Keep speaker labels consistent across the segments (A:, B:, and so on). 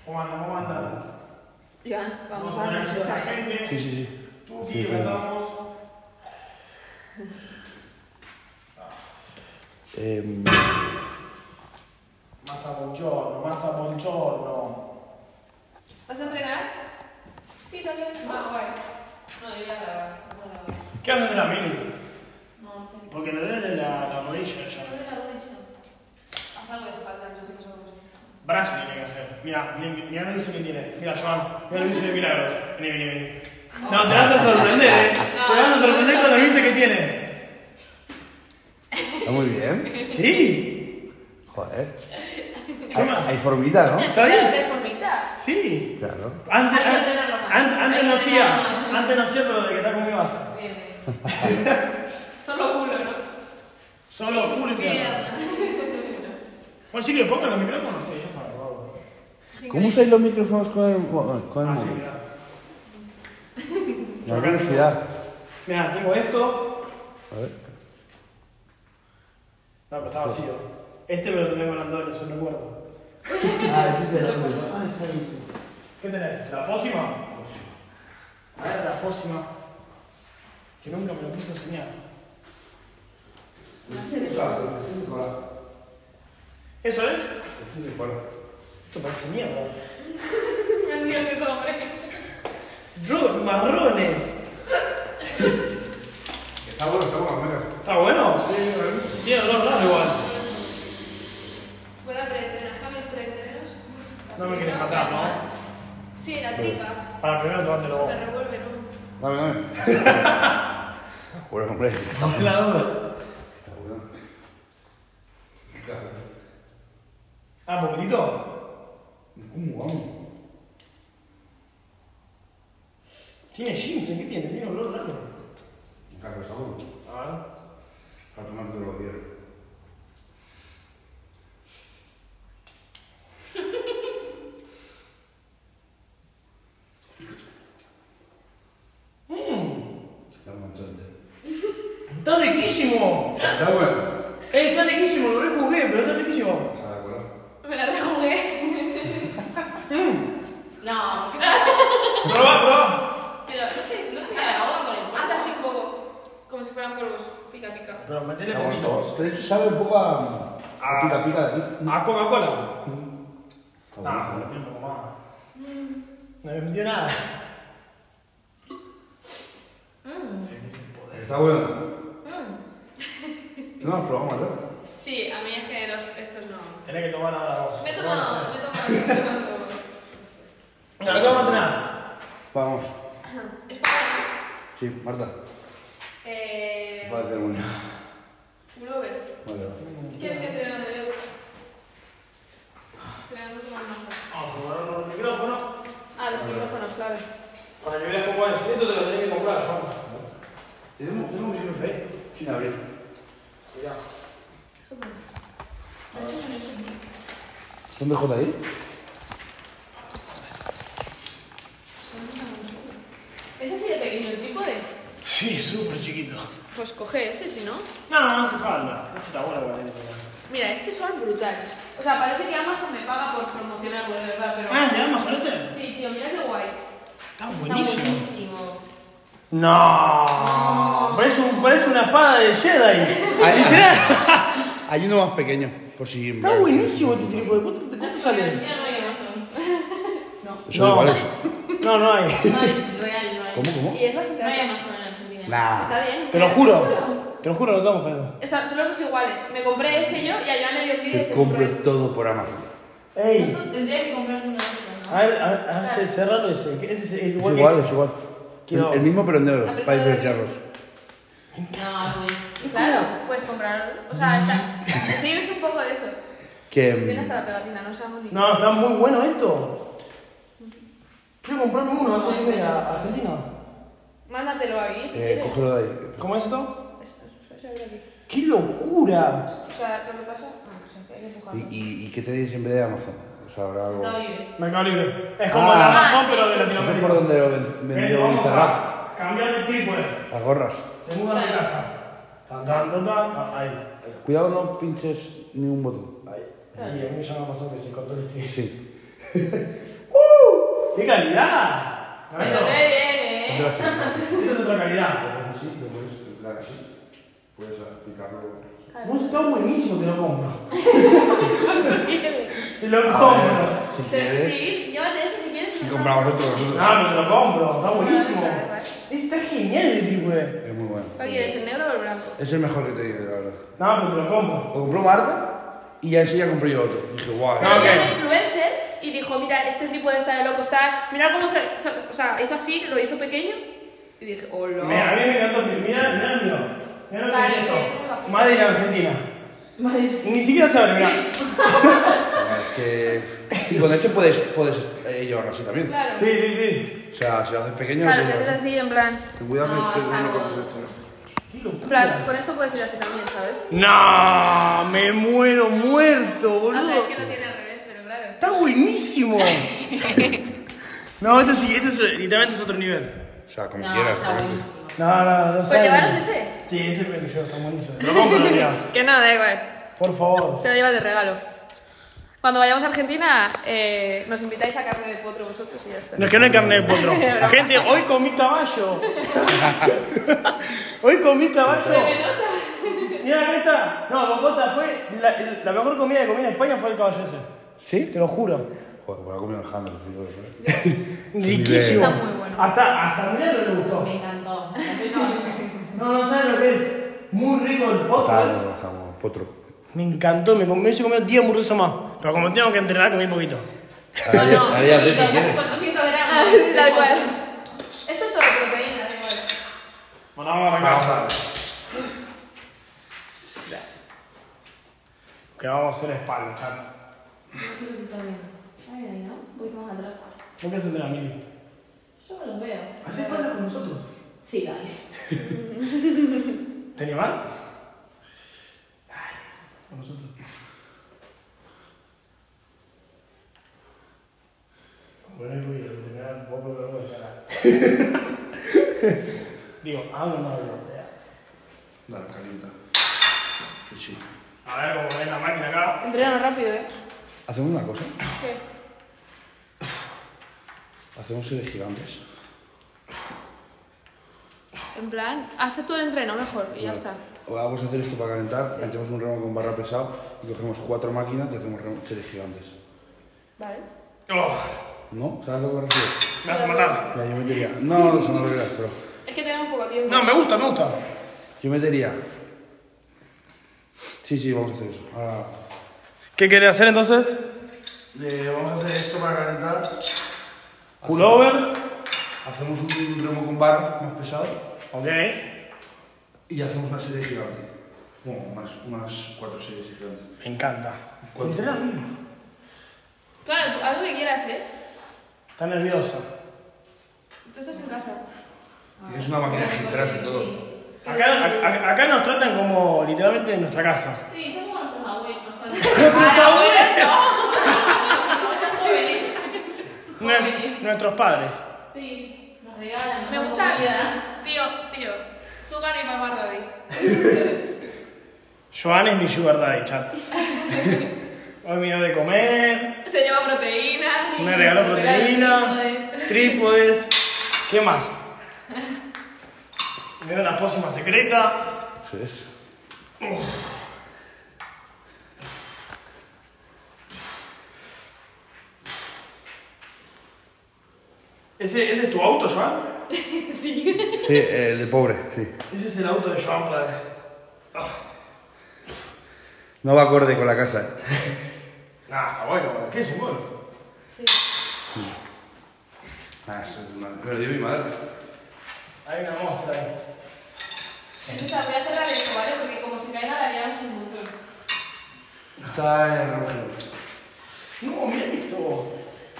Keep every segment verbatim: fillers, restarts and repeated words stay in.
A: ¿Cómo anda? ¿Cómo anda?
B: Joan, vamos,
A: Vamos a
B: a
A: poner a la
B: ver.
A: gente.
C: Sí, sí, sí.
A: Tú
C: Sí,
A: aquí,
C: claro.
A: andamos.
C: Eh,
A: Massa buongiorno, massa buongiorno.
B: ¿Vas a entrenar? Sí, también. Ah, guay. No, yo voy a grabar.
A: ¿Qué haces de la mili?
B: No, sé.
A: Porque le duele la, la rodilla
B: Me
A: ya.
B: duele la rodilla. Haz algo de espalda, no sé qué son.
A: Brazo tiene que hacer. Mira, mira, mira el bici que tiene. Mira, Joan, mira el bici de milagros. Vení, vení, vení. No, te vas a sorprender, eh. Te vas a sorprender con la bici que tiene.
C: Está muy bien.
A: Sí.
C: Joder.
A: Yo
C: Hay,
A: me-
C: hay formita, ¿no?
B: Hostia,
A: ¿Sabes?
B: ¿sabes? ¿Qué formita?
A: Sí.
C: Claro.
A: Antes,
B: Hay que
A: an-
B: entrenarlo más.
A: an- antes
B: Hay
A: no
B: que
A: hacía.
B: entrenarlo más.
A: Antes no hacía, pero de que está conmigo hace.
B: Bien, bien. Solo culo, ¿no?
A: Solo
B: Es
A: culo y pierna.
B: pierna.
A: Bueno, sí que pongan los micrófonos. Sí, yo para favor.
C: ¿Cómo usáis los micrófonos con el, con el
A: Ah, sí,
C: móvil?
A: mira.
C: La curiosidad.
A: Mira, tengo esto.
C: A ver.
A: No, pero está vacío. Este me lo tengo con Andor, eso recuerdo.
C: Ah, ese es el otro. Ah, ese ahí.
A: ¿Qué tenés? ¿La pócima? A ver, la pócima. Que nunca me lo quiso enseñar. ¿Eso es? Esto parece mierda.
B: Me Dios, ese hombre.
A: Ro- marrones.
C: Está bueno, está bueno, megas.
A: ¿Está bueno? Tiene olor raro igual.
B: ¿Puedo preentrenar? ¿Cambios preentrenos?
A: No me quieres matar, ¿no?
B: Sí, la tripa.
A: Para primero tomártelo
B: Se
A: vos.
B: me revuelve, ¿no?
C: Dame, dame. Joder, hombre. Está
A: No te la dudo.
C: Está bueno.
A: Ah, poquitito.
C: ¿Cómo vamos?
A: Tiene jeans, ¿qué tiene? Tiene olor raro.
C: Claro, está bueno.
A: A ver.
C: Para tomarte lo que quieras.
A: Mmm.
C: Está manchante.
A: Está riquísimo.
C: Está bueno.
A: Eh, está riquísimo, lo rejugué, pero está riquísimo.
C: ¿Sabes cuál?
B: Me la rejugué. No.
A: Probá, probá.
B: Pero no sé, no sé, ahoga con el polvo. Hazla así un poco. Como si fueran polvos. Pica, pica.
A: Pero metele
C: Está bueno.
A: poquito.
C: De hecho, sabe un poco a, a pica pica de aquí.
A: ¿A Coca-Cola?
C: Está
A: Ah,
C: bueno.
A: me metí un poco más. No me metió nada.
B: Mm.
A: Sí, dice el poder.
C: Está bueno.
B: Mm.
C: No, probamos, ¿verdad?
B: Sí, a mí es que los, estos no.
A: Tenés que tomar ahora vos.
B: Me he tomado, me he tomado, me he tomado.
A: Ahora, ¿qué vamos a entrenar?
C: Vamos.
B: Es para.
C: Sí, Marta.
B: Eh.
C: Para hacer una.
B: Glover.
C: Vale, vale.
B: ¿Quieres que entrene donde yo? Entrenando con más.
A: Vamos a probar los micrófonos.
B: Ah, los micrófonos, claro.
A: Para que veas cómo es. Esto te lo tenés que comprar, vamos.
C: Tenemos tenemos micrófonos ahí. Sin abrir.
A: Cuidado.
C: ¿Dónde J ahí?
B: ¿Es así de pequeño el trípode?
A: Sí, súper chiquito.
B: Pues coge ese, si no.
A: No, no, no hace falta. Ese está bueno, vale.
B: Mira, estos son brutales. O sea, parece que Amazon me paga por promocionar, de verdad, pero.
A: Ah, ¿de Amazon ese?
B: Sí, tío, mira qué guay.
A: Está
B: Está
A: buenísimo.
B: buenísimo.
A: No, parece, un, parece una espada de Jedi.
C: Ay,
A: Literal.
C: Hay uno más pequeño, por si...
A: Está buenísimo este tipo de ¿cuánto, cuánto sale?
B: Ya no hay Amazon. No.
C: Son
A: No.
C: iguales.
A: No, no hay.
B: No hay, real, no hay.
C: ¿Cómo, cómo?
B: Y es bastante. No hay Amazon en Argentina.
C: Nah.
B: Está bien.
A: Te lo
B: Te
A: juro. Te lo juro, lo estamos jodiendo.
B: O sea, son los dos iguales. Me compré ese yo y a Joan le dio envidia y
C: Te
B: se compró
C: compro
B: este.
C: todo por Amazon.
A: Ey.
B: Eso tendría que comprarse una Amazon, ¿no?
A: A ver, a ver, a ver, ce- cerralo ese. que Ese es
C: Es
A: igual.
C: igual,
A: que-
C: es igual.
A: Quiero-
C: El, el mismo pero en negro,
B: Apretado
C: para
B: aquí.
C: diferenciarlos.
B: No, pues. Claro, puedes comprarlo. O sea, está. Sí, es un poco de eso.
C: Que...
B: Tiene
C: mm,
B: hasta la pegatina, no sabemos ni.
A: No, está muy bueno esto. Quiero comprarme uno antes de irme a a Argentina.
B: Mándatelo aquí si
C: Eh,
B: quieres.
C: cógelo de ahí.
A: ¿Cómo es esto?
B: Eso, eso, eso es aquí.
A: ¡Qué locura!
B: O sea, lo que pasa. Ah, o sea, que hay que empujarlo.
C: ¿Y, y, y qué tenéis en vez de Amazon? O sea, habrá algo...
B: Está bien.
A: Mercado Libre. Es como
C: Ah.
A: el Amazon,
B: Ah, sí,
A: pero de
B: sí.
C: No sé
A: Latinoamérica.
C: por dónde lo ven-
A: Eh,
C: vendió
A: Vamos
C: Bizarrap.
A: a cambiar de trípode.
C: Las gorras.
A: Se muda de casa. Tan, tan, tan, tan. Ah, ahí. Ahí.
C: Cuidado, no pinches ningún botón.
A: Ahí. Sí, a mí ya me pasó que se cortó el stream.
C: Sí.
A: ¡Qué calidad!
B: Se lo ve bien, ¿eh?
C: Gracias.
A: Esta es otra calidad.
C: Sí, lo puedes emplear así. Puedes aplicarlo.
A: Vos está buenísimo, te lo compro. Te lo compro.
C: Si quieres.
B: Sí, llévate ese si quieres.
C: Si compramos otro, nosotros.
A: No, pero te lo compro, está buenísimo.
B: Vale, vale.
A: Está genial el tipo, eh.
C: Es muy bueno.
B: ¿Cuál quieres, el negro o el blanco?
C: Es el mejor que he tenido, la verdad.
A: No, pero te lo compro.
C: Lo compró Marta y ya ese ya compré yo otro. Y dije, guau.
B: Se
A: Ah,
B: lo
A: ok.
B: dio a un influencer y dijo, mira, este trípode está de loco, está... Mira cómo se... O sea, hizo así, lo hizo pequeño y dije, hola.
A: Mira, a mí me encantó. Mira, mira el mío. Mira lo que
B: Vale,
A: es
B: sí,
A: esto.
B: eso me imagino.
A: Made in Argentina.
B: Madre.
A: Y ni siquiera sabe, mira.
C: Es que. Y con ese puedes, puedes eh, llevarlo así también.
B: Claro.
A: Sí, sí, sí.
C: O sea, si lo haces pequeño.
B: Claro,
C: lo
B: si
C: puedes
B: haces
C: hacer.
B: así, en plan...
C: Ten cuidado
B: No,
C: que
B: está
C: no
B: gordo.
C: cortes esto.
A: Qué
B: En
A: locura.
B: plan, con esto puedes ir así también, ¿sabes?
A: No, me muero muerto,
B: O
A: boludo.
B: sea, es que lo tiene al revés, pero claro.
A: Está buenísimo. No, esto sí, esto es, literalmente es otro nivel.
C: O sea, como
D: No,
C: quieras.
D: está
C: realmente.
D: buenísimo.
A: No, no, no.
B: Pues
A: sabe.
B: llevaros ese.
A: Sí, este creo que yo, está buenísimo. Te lo compro, mira.
B: Que no, da igual.
A: Por favor.
B: Se lo lleva de regalo. Cuando vayamos a Argentina, eh, nos invitáis a carne de potro vosotros y ya está.
A: No, es que no hay carne de potro. Gente, hoy comí caballo. Hoy comí caballo. Mira, acá está. No, Bogotá fue. La, la mejor comida que comí en España fue el caballo ese.
C: ¿Sí?
A: Te lo juro.
C: Joder, me lo ha comido el handle, tío.
A: Riquísimo.
B: Está muy bueno.
A: Hasta, hasta a Miranda le gustó.
D: Me encantó. Me encantó.
A: No, no sabes lo que es. Muy rico el potro.
C: Está,
A: es.
C: no, estamos, potro.
A: Me encantó, me comí, se comió diez hamburguesas más. Pero como tengo que entrenar, comí poquito.
C: Ahora ya, ahora ya te si quieres.
D: cuatrocientos gramos.
B: Ah, sí, tal cual. Esto es todo proteína, da igual.
A: Bueno, vamos a
C: Vamos
A: arrancar.
C: a ver.
A: Que vamos a hacer espalda, chat.
D: No sé si está bien. Ahí, ahí, ¿no? Un poquito más atrás.
A: ¿Por qué hacen de la mili?
D: Yo me los veo.
A: ¿Haces espalda con nosotros?
D: Sí, dale.
A: ¿Te animás? Dale, con nosotros. Bueno, voy a tener un poco de vergüenza. Digo, hablo o no hablo.
C: Nada, calienta. Pues sí.
A: A ver cómo ven la máquina acá.
B: Entreno rápido, ¿eh?
C: Hacemos una cosa.
B: ¿Qué?
C: Hacemos series gigantes.
B: En plan, hace todo el entreno mejor y ya está.
C: O vamos a hacer esto para calentar, metemos un remo con barra pesado y cogemos cuatro máquinas y hacemos remo- series gigantes.
B: Vale.
A: Oh,
C: ¿No? ¿Sabes a lo que me refiero?
A: me vas a matar.
C: Ya, yo metería. No, eso no lo creas, pero.
B: Es que tenemos poco tiempo.
A: No, me gusta, me gusta.
C: Yo metería. Sí, sí, vamos a hacer eso. Ahora.
A: ¿Qué querés hacer entonces?
C: Le vamos a hacer esto para calentar.
A: Pullover.
C: Hacemos un remo con barra más pesado
A: Ok.
C: y hacemos una serie gigante. Bueno, unas, unas cuatro series gigantes.
A: Me encanta.
C: ¿Cuánto?
A: Entrena bien.
B: Claro, tú, haz lo que quieras, ¿eh?
A: Está nerviosa.
B: Tú estás en casa.
C: Tienes una máquina de filtras y todo.
A: Acá, acá, acá nos tratan como literalmente en nuestra casa.
D: Sí, son como nuestros abuelos. O sea,
B: ¡Nuestros abuelos no!
D: Somos jóvenes.
A: Nue-
D: Jóvenes.
A: nuestros padres.
D: Sí, nos regalan. nos
B: Me
D: dan
B: gusta.
D: comida.
B: Tío, tío. Sugar y mamá daddy.
A: Joan es mi sugar daddy, chat. Hoy me dio de comer,
B: Se lleva proteína.
A: me regaló
D: me regaló
A: proteína,
D: trípodes.
A: trípodes. ¿Qué más? Me dio una pócima secreta.
C: Eso es.
A: ¿Ese, ¿Ese es tu auto, Joan?
B: Sí.
C: Sí, el de pobre, sí.
A: Ese es el auto de Joan Plades. Ah,
C: No va acorde con la casa. ¿eh?
A: nah, está bueno. ¿Qué es un gol?
B: Sí.
C: Ah, eso es una. Me lo dio mi madre.
A: Hay una muestra ahí.
B: Escucha, voy a cerrar esto, ¿vale? Porque como se caiga la liamos un montón.
C: Está en el relojero.
A: No, mira esto.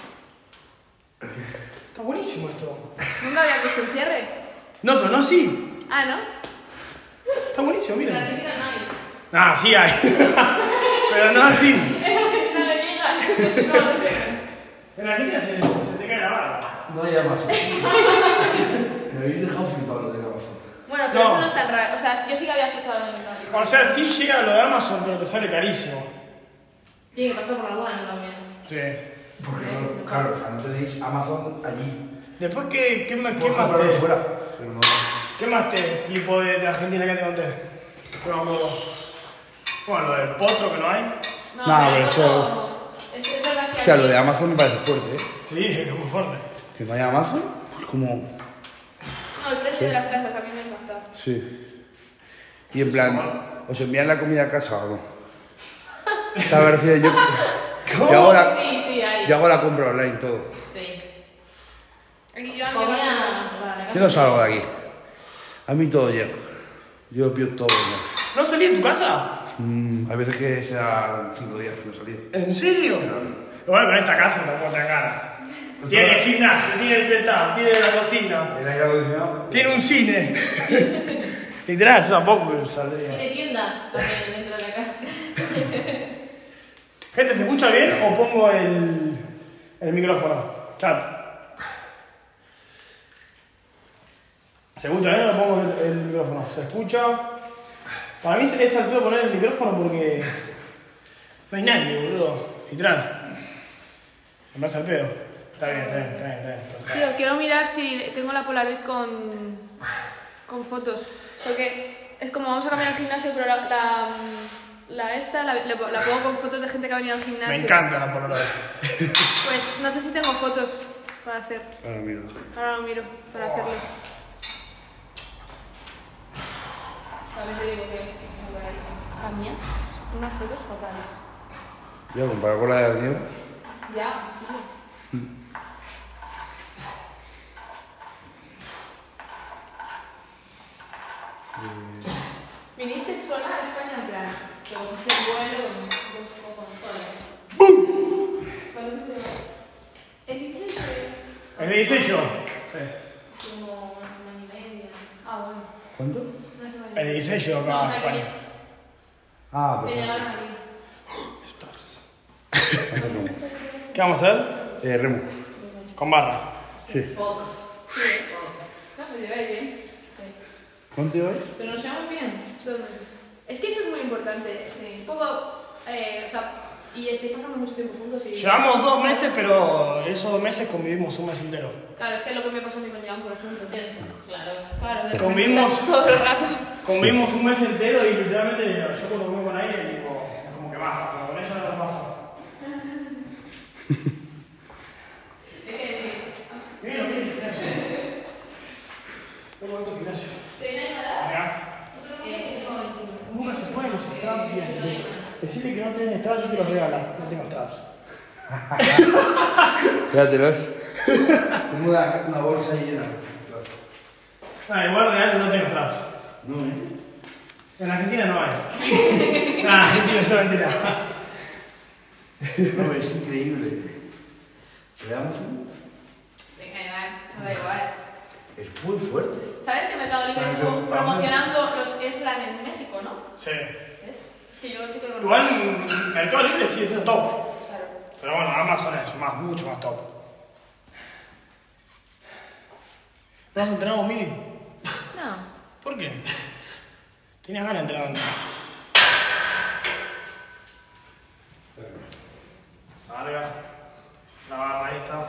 A: Está buenísimo esto.
B: ¿Nunca había visto un cierre?
A: No, pero no así.
B: Ah, ¿no?
A: Está buenísimo,
D: En
A: mira.
D: Argentina no hay.
A: Ah, sí hay. Pero no así.
D: En Argentina le llegan. No, no llegan.
A: En Argentina se, se, se te cae la barba.
C: No hay Amazon. Me habéis dejado flipado lo de Amazon.
B: Bueno, pero
A: No.
B: eso no es tan raro. O sea, yo sí que había escuchado en el radio.
A: O sea, sí llega lo de Amazon, pero te sale carísimo.
D: Tiene que pasar por la aduana también.
A: Sí.
C: Porque no. Claro, o sea, no tenéis Amazon allí.
A: Después, ¿qué, qué, más- qué
C: Puedes
A: más
C: comprarlo
A: te,
C: fuera, pero no.
A: ¿qué más te flipo de, de Argentina que te conté? Que no me acuerdo. Bueno, lo del potro que no hay.
B: No,
C: Nah,
B: pero
C: pero eso-
B: Es, es verdad que
C: O sea,
B: aquí-
C: lo de Amazon me parece fuerte, ¿eh?
A: Sí, es muy fuerte.
C: Que no haya Amazon es como...
B: No, el precio de las casas a mí me encanta.
C: Sí. Y en plan, ¿os envían la comida a casa o no? O sea, me refiero, yo...
A: ¿Cómo?
C: Yo hago la,
D: Sí, sí, ahí.
C: yo hago la compra online, todo.
D: Sí.
B: Aquí yo
D: Comida. Vale,
C: Yo no salgo de aquí. A mí todo llega. Yo pido todo. ¿no?
A: ¿No salí de tu casa?
C: Mm, hay veces que sea cinco días que no salí.
A: ¿En serio? Bueno, pero esta casa tampoco te ganas. Tiene gimnasio, tiene el setup, tiene la cocina,
C: ¿El aire acondicionado?
A: tiene un cine. Literal, yo tampoco saldría.
D: Tiene tiendas también dentro de la casa.
A: Gente, ¿se escucha bien o pongo el, el micrófono? Chat. ¿Se escucha bien o le pongo el, el micrófono? ¿Se escucha? Para mí es al pedo poner el micrófono porque no hay nadie, boludo. Literal. Me parece al pedo. Está bien, está bien, está bien. Está bien. Perfecto.
B: Tío, quiero mirar si tengo la Polaroid con, con fotos. Porque es como vamos a cambiar al gimnasio, pero la, la, la esta la, la, la pongo con fotos de gente que ha venido al gimnasio.
A: Me encanta la Polaroid.
B: Pues no sé si tengo fotos para hacer.
C: Ahora miro.
B: Ahora lo miro para hacerlos.
D: También te digo que.
B: ¿A mías? Unas fotos fatales.
C: Ya, comparado con la de Daniela.
B: Ya, tío. ¿Viniste sola a España en plan?
D: Que cogiste el vuelo con dos consolas.
B: ¿Cuándo te llevas? El dieciséis de...
A: ¿El dieciséis yo? Sí.
D: Como una semana y media.
B: Ah, bueno.
C: ¿Cuánto?
B: Una semana y
A: El dieciséis yo acá
D: No, o
A: a
D: sea,
A: España.
C: Ah,
D: Que
C: pues.
D: llegaron aquí.
A: ¿Qué vamos a hacer?
C: Eh, Remo.
A: Con barra.
C: Sí.
D: Poco. Sí, poco.
B: No, me lleváis bien.
D: Sí.
C: ¿Cuánto lleváis?
D: Pero nos llevamos bien.
B: ¿Dónde? Es que eso es muy importante.
D: Sí.
B: Un poco... Eh, o sea, y estáis pasando mucho tiempo juntos y...
A: Llevamos dos meses, pero esos dos meses convivimos un mes entero.
B: Claro, es que es lo que me pasó a mí con Jan, por ejemplo.
D: Entonces, claro.
B: Claro, de repente
A: Convivimos-
B: estás todo el rato.
A: Convivimos un mes entero y literalmente yo cuando convivo con ella digo, es como que baja, pero con ella no lo pasa.
D: Es que.
A: Mira lo que es el gimnasio. Qué bonito gimnasio.
D: ¿Te viene a dar?
A: Mirá.
D: Eh,
A: Nunca se ponen los straps bien. Dec- Decirle que no tienes straps, yo te los regalo. No tengo straps.
C: Fíjatelos. Tengo una, una bolsa ahí llena.
A: Ah, igual realmente no tengo straps.
C: No, ¿eh?
A: En Argentina no hay. Nah, Argentina es mentira.
C: No, es increíble. ¿Le damos un?
D: Deja de llevar, eso da igual.
C: Es muy fuerte.
B: ¿Sabes que Mercado Libre
C: Pero,
B: estuvo
C: pero, vamos a ver.
B: promocionando los Eslan en México, no?
A: Sí.
B: ¿Ves? Es que yo sí que lo
A: Igual en Mercado Libre sí es el top.
B: Claro.
A: Pero bueno, Amazon es más, mucho más top. ¿No has entrenado, Mili?
B: No.
A: ¿Por qué? Tenías ganas de entrenar antes. Larga. La barra esta.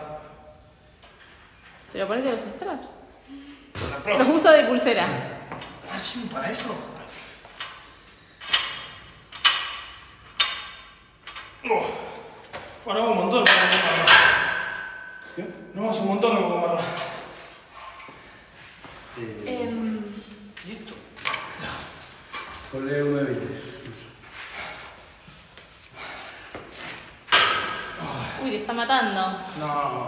D: Pero ponete los straps.
A: La
D: Los
A: próxima.
D: uso de pulsera.
A: Ah, sí, para eso. Oh. Bueno, hago un montón para con barra. ¿Qué? No, hace un montón con barra.
C: Eh,
B: Em,
A: ¿Y esto?
C: Ponle uno de veinte.
D: Uy, te está matando.
A: No.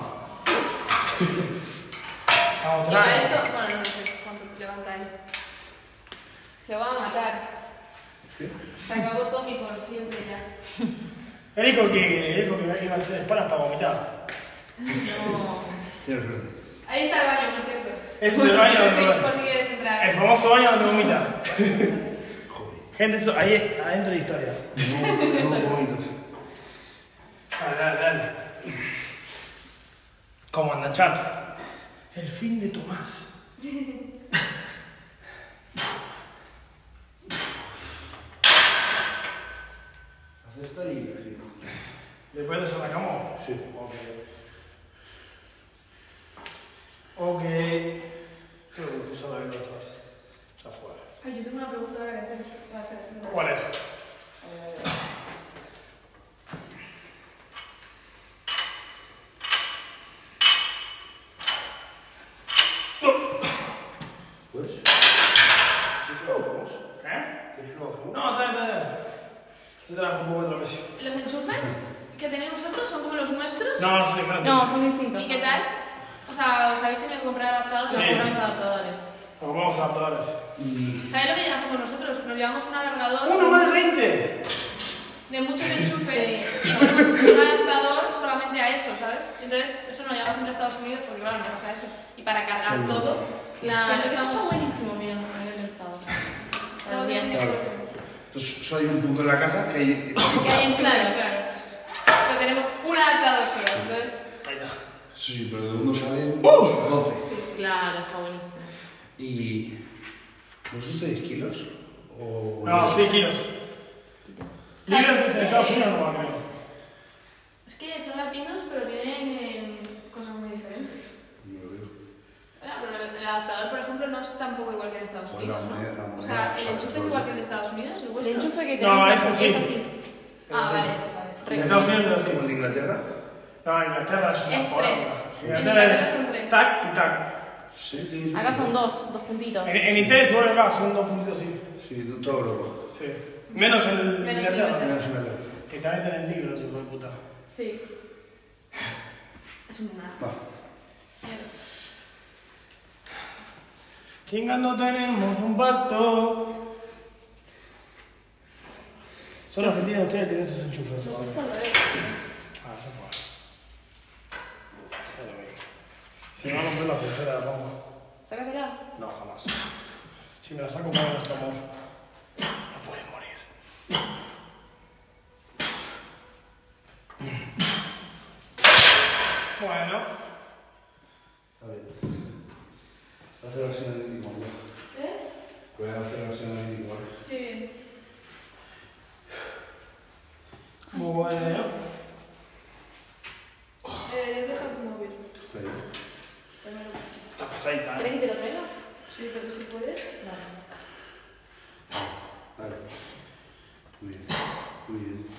A: Vamos,
B: y para
A: trae.
B: esto, bueno, no sé cuánto levanta él. Te va a matar. Se acabó Tommy por siempre ya.
A: Él dijo que, él dijo que iba a hacer espalda hasta vomitar.
D: No.
C: Tienes suerte.
B: Ahí está el baño, por cierto.
A: Ese es el baño
B: Por si,
A: donde-
B: por si quieres entrar.
A: El famoso baño donde vomita.
C: Joder.
A: Gente, eso, ahí adentro de historia.
C: No, no vómitos.
A: Dale, dale, dale. ¿Cómo anda, chat? El fin de Tomás.
C: ¿Haces esto y así?
A: Después de eso la acabamos.
C: Sí.
A: Ok. ¿Cuál es?
C: Pues, ¿qué es lo que hacemos?
A: ¿Eh?
C: ¿Qué es lo que hacemos?
A: No, está bien, está bien. Yo te la pongo otra vez.
B: ¿Los enchufes que tenéis vosotros son como los nuestros?
A: No, no son diferentes.
D: No, son distintos.
B: ¿Y qué tal? O sea, ¿os habéis tenido que comprar adaptadores?
A: Sí.
D: Los compramos adaptadores.
A: Nos compramos adaptadores.
C: Y...
B: ¿Sabéis lo que hacemos nosotros? Nos llevamos un alargador
A: ¡Uno más de veinte!
B: de muchos enchufes
D: Sí.
B: y ponemos un adaptador solamente a eso, ¿sabes? Entonces, eso nos llevamos siempre a Estados Unidos porque, claro, no pasa eso. Y para cargar
C: Sí.
B: todo,
D: Claro,
B: siempre
D: eso está
B: estamos...
D: buenísimo, mira, no había pensado. Para
B: Todo
D: el
B: eso
D: viento.
C: Claro. Entonces, solo hay un punto en la casa que hay...
B: que hay enchufes,
D: Claro.
B: claro. Pero tenemos un adaptador solo, entonces...
A: Ahí está.
C: Sí, pero de uno salen
A: ¡Uh!
C: doce.
D: Claro, está buenísimo.
C: ¿Y vosotros tenéis kilos? ¿O...
A: No, sí, kilos.
B: Claro,
A: Libras es en
B: eh,
A: Estados Unidos, no va, creo.
B: Es que son latinos, pero tienen eh, cosas muy diferentes.
C: No lo veo.
B: Ah, pero el adaptador, por ejemplo, no es tampoco igual que en Estados
C: Pues
B: Unidos,
C: la moneda- la
B: ¿no? O
C: moneda,
B: sea, el
C: ¿sabes?
B: enchufe es igual que el de Estados Unidos, el
D: El
B: vuestro.
D: enchufe que
A: No,
D: tenemos
A: ese
D: aquí
A: sí.
D: es así.
B: Ah,
A: Sí.
B: vale, ese parece.
A: En
B: Recto.
A: Estados Unidos es
C: ¿Como
A: así.
C: en Inglaterra?
A: No, en Inglaterra es una
B: Es
A: forma.
B: tres.
A: En
B: En
A: Inglaterra
B: Inglaterra son
A: es
B: tres.
A: tac y tac.
C: Sí.
D: Acá son dos, dos puntitos.
A: En, en Intel es igual que acá, son dos puntitos así.
C: Sí, todo Europa.
A: Sí. Menos en
B: Menos en
A: Inglaterra.
B: Inglaterra.
C: Menos Inglaterra.
A: Que también tienen libros, hijo de puta.
B: Sí. Es una...
C: Va.
A: Chingando tenemos un pacto. Son los que tienen ustedes, tienen sus enchufes. ¿no? Ah, eso fue. Ya lo vi. Se me va a romper la pulsera de Roma.
B: Sácatela.
A: No, jamás. Si me la saco para nuestro amor, no puedes morir. Bueno.
C: Está bien. Hacer la versión del igual.
B: ¿Eh?
C: Voy a hacer la versión del igual.
B: Sí.
A: Bueno.
B: Eh, Deberías dejar tu móvil.
C: Está bien.
A: Está pesadita, ¿eh?
D: ¿Quieres que te lo traiga?
B: Sí, pero si puedes.
C: Dale. Muy bien. Muy bien.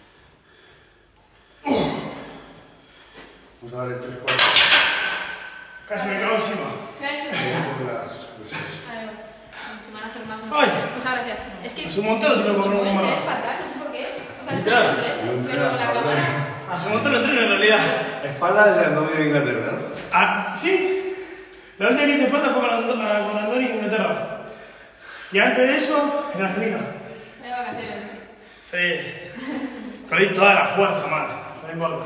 C: Vamos a darle tres cuartos.
A: Casi me cago encima.
B: ¿Sabes qué?
C: Con las versiones.
B: Ahí va. Se me van a hacer más.
A: Ay.
B: Muchas gracias. Es que
A: A su montón lo tengo que
B: mi
A: poner
B: móvil
A: un
B: se ve
A: mano.
B: fatal, no sé por qué. O sea, es
A: Literal.
B: que trece, pero la cámara...
A: A su montón lo entreno en realidad.
C: Espalda desde el novio de Inglaterra, ¿no?
A: Ah, sí. La última que hice espalda fue con Andoni, con Andoni en Inglaterra. Y antes de eso, en Argentina.
B: Me de vacaciones.
A: Sí. Perdí toda la fuerza, man. No importa.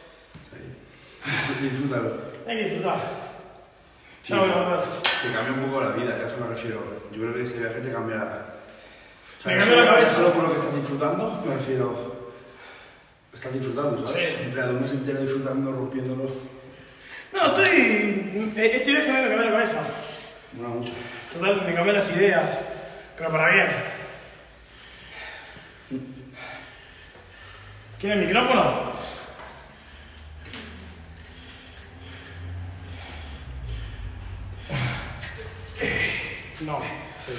C: Disfrútalo.
A: Hay que disfrutar. Ya voy a volver.
C: Te cambia un poco la vida, a eso me refiero. Yo creo que este viaje te cambia. O sea,
A: Me cambia
C: solo-
A: la cabeza.
C: Solo por lo que estás disfrutando, me refiero. Estás disfrutando, ¿sabes?
A: Sí.
C: En plan, un mes entero disfrutando, rompiéndolo.
A: No, estoy. Este viaje me cambió la cabeza.
C: Mola mucho.
A: Total, me cambió las ideas. Pero para bien. ¿Quiere el micrófono? No, sí.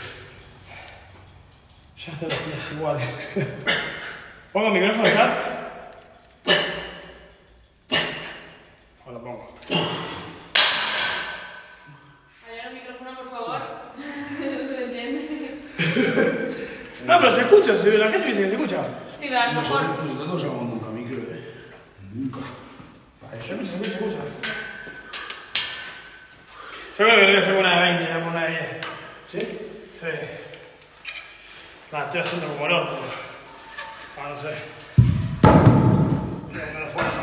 A: Ya hacen los pies igual. ¿Pongo el micrófono chat? O lo pongo.
B: Allá el micrófono, por favor. No se le entiende.
A: No, pero se escucha, se- la gente dice que se escucha.
B: Sí, pero a lo mejor...
C: Nosotros, nosotros no usamos nunca micro, ¿eh? Nunca. Para
A: Se
C: eso.
A: escucha, se escucha, se escucha. Yo creo que voy a hacer una de veinte, voy a poner una de diez.
C: ¿Sí?
A: Sí. La estoy haciendo como el orto. Ah, no sé. Voy a poner fuerza.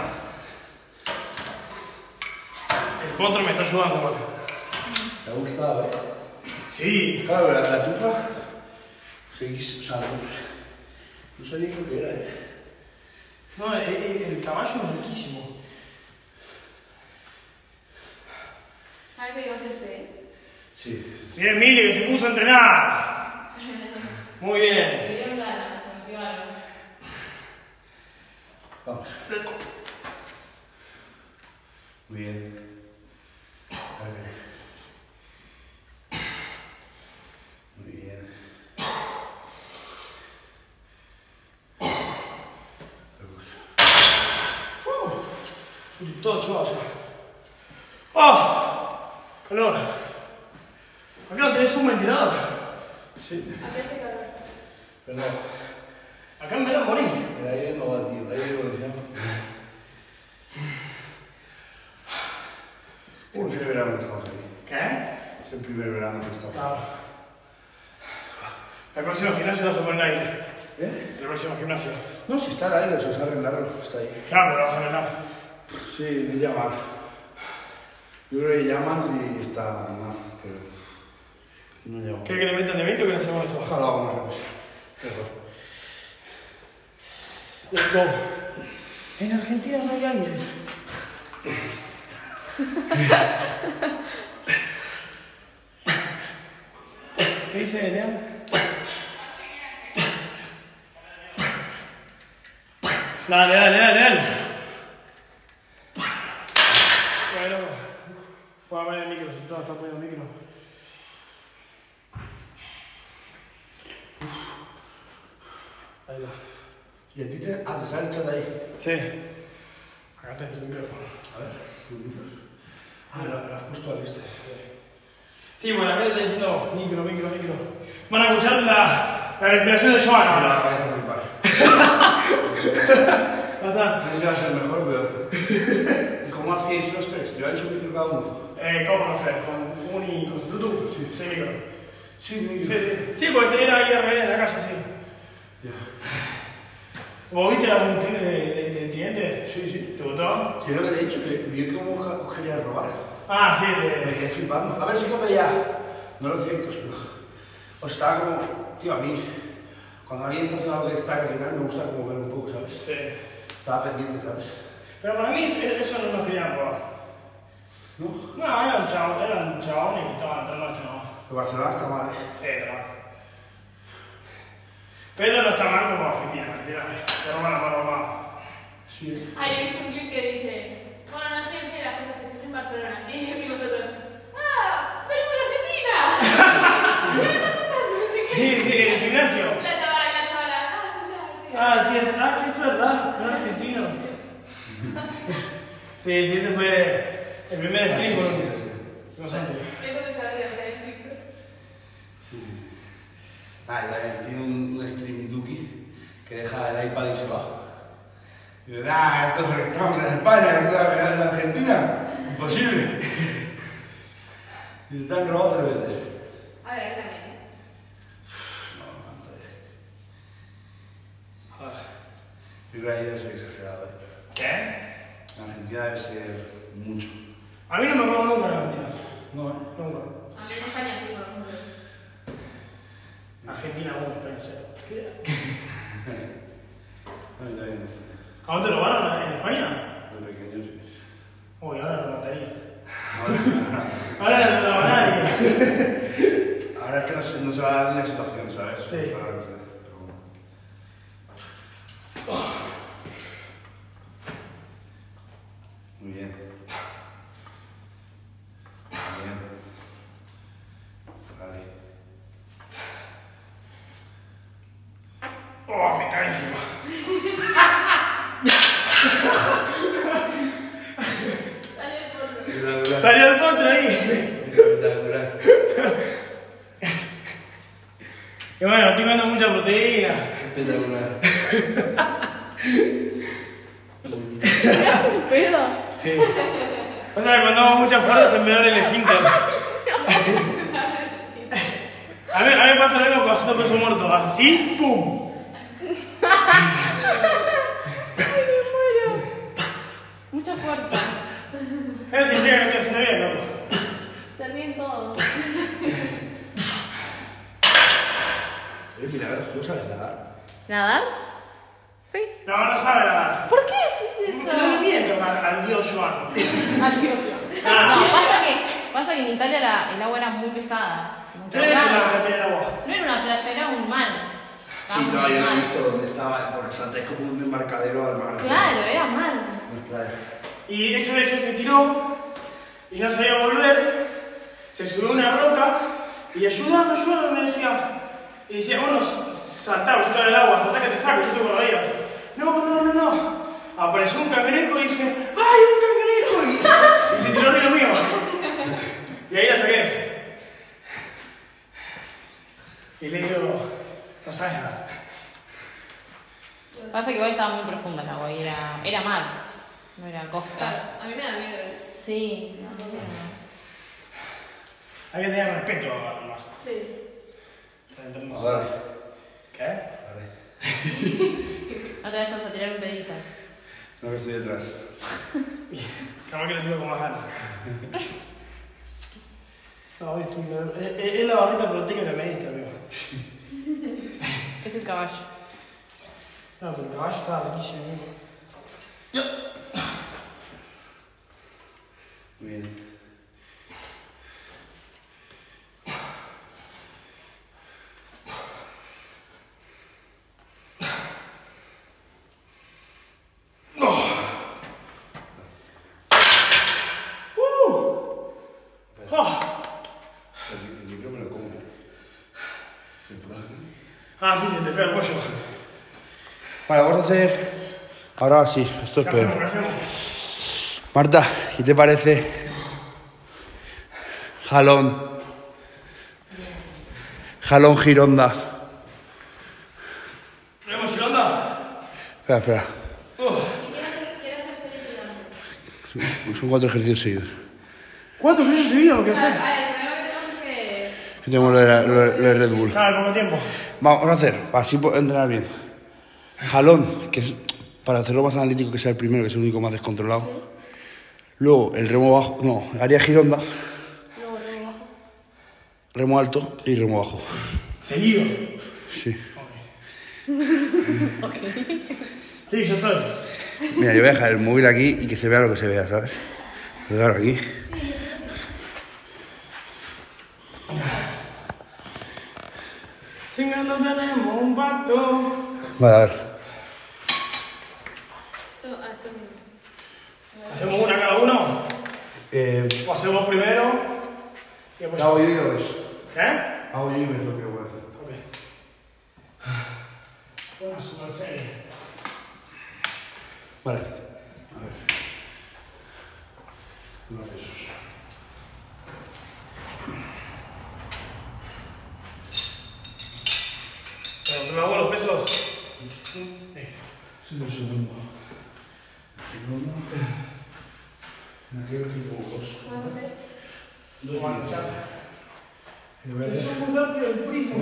A: El potro me está ayudando, igual.
C: ¿Te ha gustado, eh?
A: Sí.
C: Claro, la, la tufa. Seguís, o sea, no, no sabía lo que era, eh.
A: No, el, el, el caballo es riquísimo.
B: A ver qué digo es este, ¿eh?
C: Sí.
A: Bien, Mili, que se puso a entrenar. Muy bien.
D: Me dieron ganas, me dio ganas.
C: Vamos. Muy bien. Vale. Muy bien.
A: Y todo yo allá. ¡Ah! Calor. ¿Por qué no tenés un ventilador?
C: Sí.
B: Aquí hace calor.
C: Pero no,
A: Acá en verano morí.
C: el aire no va, tío. El aire evoluciona. Es el primer verano que estamos aquí.
A: ¿Qué?
C: Es el primer verano que estamos aquí.
A: Claro. El próximo gimnasio vas a poner aire.
C: ¿Eh?
A: El próximo gimnasio.
C: No, si está el aire, eso es arreglarlo. Está ahí.
A: Claro, pero lo vas a arreglar.
C: Sí, es llamar. Yo creo que llamas y está nada, pero no llamo.
A: ¿Quieres que le metan de veinte o que le hacemos esto?
C: Ojalá hago más reposo. Mejor.
A: Let's go. En Argentina no hay ángeles. ¿Qué dice León? Dale, dale, dale, dale. Bueno, voy a poner el micro, si todo está poniendo el micro. Ahí va.
C: ¿Y a ti te, ah, te sale el chat ahí?
A: Sí. Acá está tu micrófono.
C: A ver, tus micros. Ah, lo, lo has puesto al este.
A: Sí, bueno, acá está diciendo micro, micro, micro. Van a escuchar la, la respiración de Joan
C: Ahora
A: ahora.
C: vais a flipar.
A: Ya está.
C: No sé si va a ser mejor o peor. ¿Y cómo hacíais los tres? ¿Lleváis un micro cada uno?
A: Eh, ¿Cómo no sé? ¿Con un y con su tutu?
C: Sí.
A: Sí, micro.
C: Sí,
A: Sí,
C: micro.
A: sí. Sí, porque tenía ahí R en la calle, sí.
C: Ya.
A: ¿Vos viste la voluntad de- de- del cliente?
C: Sí, sí.
A: ¿Te gustó?
C: Sí, lo que te he dicho, que vi que os, os quería robar.
A: Ah, sí,
C: Me
A: de...
C: quedé flipando. A ver si come ya. No los directos, pero. Os estaba como. Tío, a mí. Cuando alguien está haciendo algo que destaca, que tal, me gusta como ver un poco, ¿sabes?
A: Sí.
C: Estaba pendiente, ¿sabes?
A: Pero para mí eso eso no nos querían robar.
C: ¿No?
A: No, eran chavos, eran chabones que estaban entrando a este no.
C: Pero Barcelona está mal, ¿eh?
A: Sí, está mal. Pero no está mal como Argentina, Argentina. Te roban la mano armada.
C: Sí.
B: Ah, yo he visto un clip que dice, bueno, no sé si las cosas que estés en Barcelona. Y, y vosotros, ¡ah! ¡Esperemos la Argentina! ¿Qué me estás contando? No sé qué.
A: Sí, sí, en el gimnasio.
B: La chavala y la chavala, ah, no, sí.
A: Ah, sí, es, ah, que es verdad, son argentinos. Sí, sí, ese fue el primer
C: Ah, sí,
A: stream con
C: sí, sí.
A: no sé.
B: Tengo que saber, o sea, en TikTok.
C: Sí, sí, sí. Ah, y también tiene un, un stream Duki que deja el iPad y se va. Y dice, ah, esto es porque estamos en España, esto es en Argentina. Imposible. Y te han robado tres veces.
B: A ver, aquí también, ¿eh?
C: No, no tanto, eh.
A: Ah,
C: Yo creo que ahí debe ser exagerado, eh.
A: ¿qué?
C: En Argentina debe ser mucho.
A: A mí no me roban nunca en Argentina.
C: No, eh.
A: Nunca.
B: A mí en España sí, por ejemplo.
A: Argentina uno, España cero. ¿Qué?
C: A mí también.
A: ¿A dónde lo robaron? ¿En España?
C: De pequeño, sí.
A: Uy, ahora lo mataría.
C: Ahora,
A: Ahora no lo va a nadie.
C: ahora es que no se, no se va a dar ni la situación, ¿sabes?
A: Sí.
C: Para que se- pero bueno. Muy bien. Muy bien. Vale.
A: Oh, me cae encima.
B: Sale el potro.
C: Espectacular.
A: Salió el potro ahí.
C: Espectacular.
A: Y bueno, estoy comiendo mucha proteína.
C: Espectacular.
B: Un pedo.
A: Sí. O sea, cuando hago mucha fuerza se me abre el esfínter. A mí, a mí me pasa lo mismo cuando haciendo peso muerto. Así, ¡pum!
B: Ay, me muero. Mucha fuerza.
A: Eso significa que estoy haciendo bien, loco.
B: Se ríen todos.
C: Oye, Milagros, ¿tú sabes nadar?
B: ¿Nadar? Sí.
A: No, no sabe nadar.
B: ¿Por qué haces
A: No,
B: eso?
A: no le mientas al, al dios Joan.
B: Al dios.
A: Ah.
B: No, pasa que, pasa que en Italia la- el agua era muy pesada. Muy
A: Tres veces
B: cargada.
A: la cantidad de agua.
B: No era una playa, era un mar.
C: Sí,
B: Estaba
C: no,
B: muy
C: yo no he
B: mal.
C: visto dónde estaba, porque saltáis como un embarcadero al mar.
B: Claro, era mar.
C: No es playa.
A: Y esa vez él se tiró y no sabía volver. Se subió a una roca y ayúdame, ayúdame, me decía. Y decía, bueno, saltaba, yo estaba en el agua, saltá que te saco, yo soy con rodillas. No, no, no, no. Apareció un cangrejo y dice, ¡ay, un
D: estaba muy profunda el agua y era, era mar, no era costa.
B: Claro, a mí me da miedo. ¿eh?
D: Sí, no, no, no.
A: Hay que tener respeto al mar.
B: Sí.
A: Entre
C: A ver.
A: ¿Qué?
C: Vale.
D: No te vayas a tirar un pedito.
C: No, que estoy detrás.
A: Capaz que le tiro con más ganas. No, esto es, es, es la barrita proteica que me diste, amigo.
D: Es el caballo.
A: No, que el caballo estaba riquísimo, amigo. Ya.
C: Muy bien.
A: Oh.
C: El libro me lo como.
A: Ah, sí, se te pega el cuello.
C: Vale, vamos a hacer. Ahora sí, esto es
A: ¿Qué
C: peor.
A: hacemos? ¿Qué hacemos?
C: Marta, ¿qué te parece? Jalón. Jalón Gironda.
A: ¿Tenemos Gironda?
C: Espera, espera.
A: Oh.
B: ¿Quieres hacer serie girando?
C: Son cuatro ejercicios seguidos.
A: ¿Cuántos meses seguidos? ¿Qué
B: Claro,
A: hacer?
B: a ver, el problema que tenemos es que...
C: Que tenemos lo de, la- lo de- lo de Red Bull.
A: Claro, poco tiempo.
C: Vamos a hacer, así puedo entrenar bien. Jalón, que es para hacerlo más analítico, que sea el primero, que es el único más descontrolado. Luego el remo bajo, no, haría gironda,
B: Luego, luego bajo.
C: remo alto y remo bajo.
A: Seguido.
C: Sí.
B: Ok.
A: Sí, yo estoy.
C: Mira, yo voy a dejar el móvil aquí y que se vea lo que se vea, ¿sabes? Pegar aquí.
A: Chingando tenemos un pacto.
C: Vale, a ver.
B: Esto, ah, esto no.
A: ¿Hacemos una cada uno?
C: Eh,
A: ¿O hacemos primero? Y después
C: hago yo y lo ves.
A: ¿Qué?
C: Hago yo y ves lo que voy a hacer.
A: Ok. Una super serie.
C: Vale. A ver. Uno de esos.
A: Pero ¿te me hago los pesos? Listo.
C: Sí, un segundo. Segundo. Aquí estoy como dos.
B: ¿Puedo hacer?
C: Dos
A: Juan,
C: minutos.
A: chat.
C: Y voy a
A: Que
C: hacer.
A: somos rápido, el primo.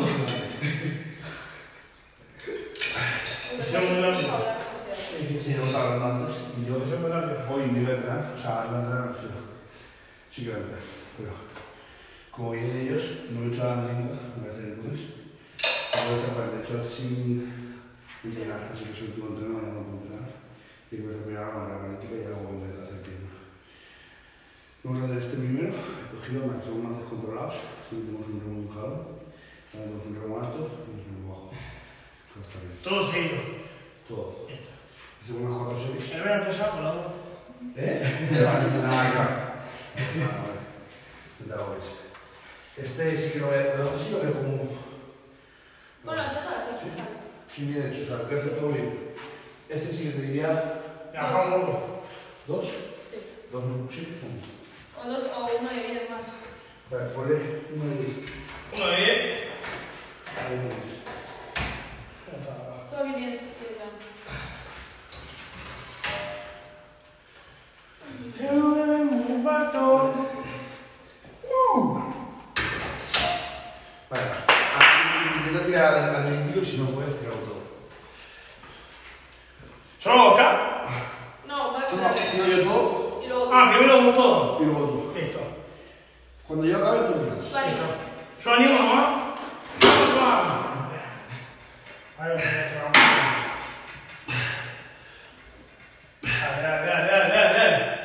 B: Entonces,
A: Hacemos
B: vamos a
A: rápido.
B: hablar, o sea,
C: Sí, sí, sí, hemos hablado antes. Y yo
A: Que somos rápido.
C: hoy me iba a entrenar, o sea, iba a entrenar, sí, sí que iba a entrenar, pero como vienen ellos, no he hecho la lengua, me voy a hacer el lunes. Voy a estar, de hecho, sin entrenar, así que es el último entreno, mañana no puedo entrenar. Y voy a terminar la analítica y luego voy a hacer pierna. Vamos a hacer este primero, los giros que son más descontrolados, si metemos un remo mojado, hacemos un remo alto y un remo bajo. Eso va a estar bien.
A: Todo seguido.
C: Todo.
A: Listo.
C: Hacemos unas cuatro series.
A: Se me voy a empezar por la dos.
C: ¿Eh? Vale, nada, claro. Vale, vale. Este sí que lo veo, lo dejo así, lo veo como...
B: bueno, déjalo así,
C: Sí,
B: vale.
C: sí, bien hecho, o sea, lo que hace todo bien. Este sí que te diría...
A: Ya, bajamos un poco.
C: ¿Dos?
B: Sí.
C: ¿Dos no? Sí, uno.
B: O dos, o uno de diez más.
C: Vale, ponle uno de diez.
A: Uno de diez.
C: Ahí tienes.
A: Ya está.
B: Tú aquí tienes que dar.
A: Tenemos un pacto. Uh.
C: Vale, ah, intenta tirar el analítico y si no puedes, tirarlo todo.
A: ¿Solo acá?
B: No, va a
C: Yo
B: quedar.
C: no, yo todo
B: Y luego tú.
A: Ah, primero hacemos todo.
C: y luego tú.
A: Listo.
C: Cuando yo acabe, tú empiezas.
B: Tú animas.
A: Yo animo, mamá. Vamos, vamos. Ahí va, dale, dale, dale, dale, dale, dale.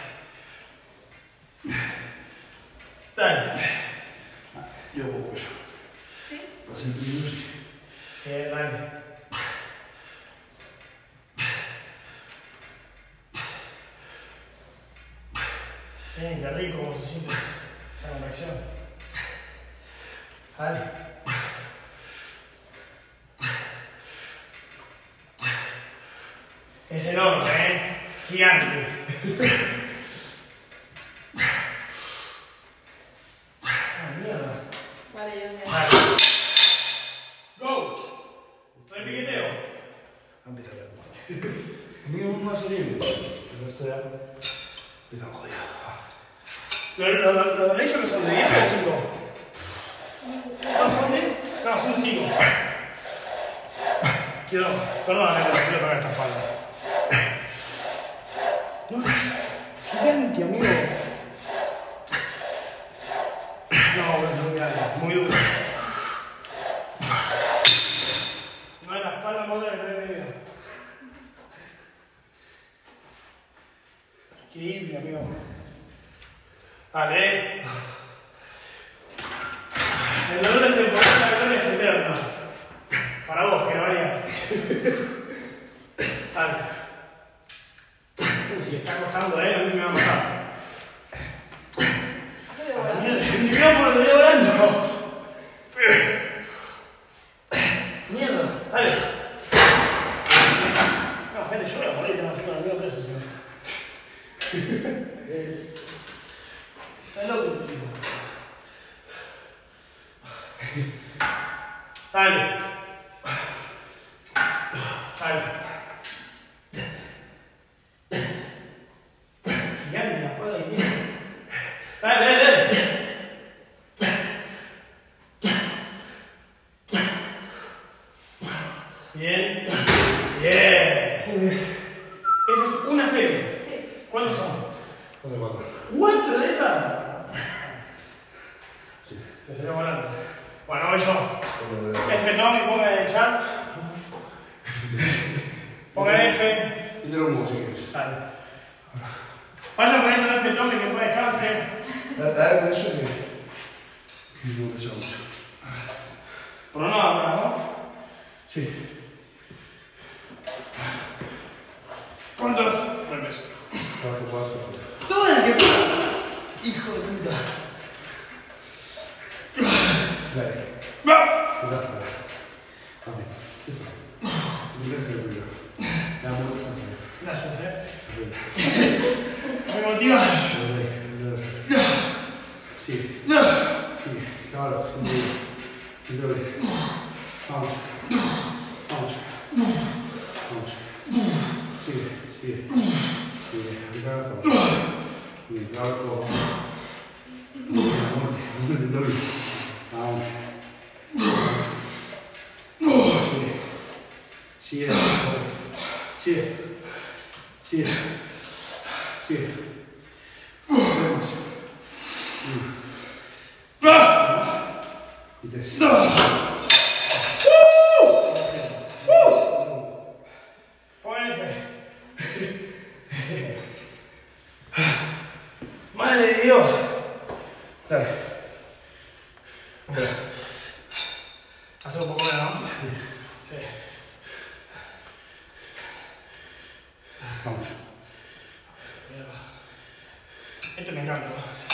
A: Dale.
C: Yo hago eso.
B: ¿Sí?
C: Para ser primero, sí.
A: Bien, dale. Bien, qué rico cómo se siente esa contracción. Dale. Es enorme, ¿eh? Gigante. Ah, mierda.
B: Vale, yo ya.
A: Dale. Go. ¿Usted piqueteo?
C: Empieza ya. Empieza a joder.
A: ¿Los lo, lo, de ellos que son de diez o de cinco? ¿No son de? No, son de cinco. Quiero, perdón, quiero tocar esta espalda. No, es gigante, amigo. No, es muy grande, muy duro. No es la espalda más dura que trae mi vida. Increíble, amigo. Dale. El dolor del temporal de la gloria es eterno. Para vos, que no harías. Dale. Uy, si le está costando, eh, a mí me va a matar. A mí el micrófono te estoy volando. Mierda, dale. No, gente, yo voy a morir, te vas a hacer con el mío preso, señor. Está loco, tío. Dale. Dale. Gigante la espalda que tiene. Dale, dale, dale. Bien. Bien. Esa es una serie.
B: Sí.
A: ¿Cuántos son?
C: Cuatro, cuatro.
A: ¿Cuatro de esas?
C: Sí.
A: Se salió volando. Bueno, voy yo.
C: Pero de-
A: F Tommy, ponga en el chat. Ponga F.
C: Y de los humos, si quieres.
A: Dale. Vayan poniendo F Tommy que puede descanse.
C: Dale, eso que. No me echa mucho.
A: Pero no habla, ¿no?
C: Sí.
A: ¿Cuántos? Golpes.
C: Cada que puedas, perfecto.
A: Todas las que pueda. Hijo de puta.
C: Dale.
A: ¡Va!
C: Cuidado, dale. Vamos. Este fue. Mira este primero. La muerte está fría.
A: Gracias, eh.
C: Vale.
A: Me motivas.
C: Sí. Sí. Claro, sin duda. Sin duda. Vamos. Vamos. Vamos. Sigue, sigue. Sigue. Aplica la cola. Aplica la cola. Vamos. Sigue. Sigue. Sigue. Sigue. Sigue. Vamos. Vamos. Y tres.
A: Pon F. Madre de Dios.
C: Dale.
A: Hacer un poco menos, ¿no? Sí.
C: Vamos.
A: Este me encanta.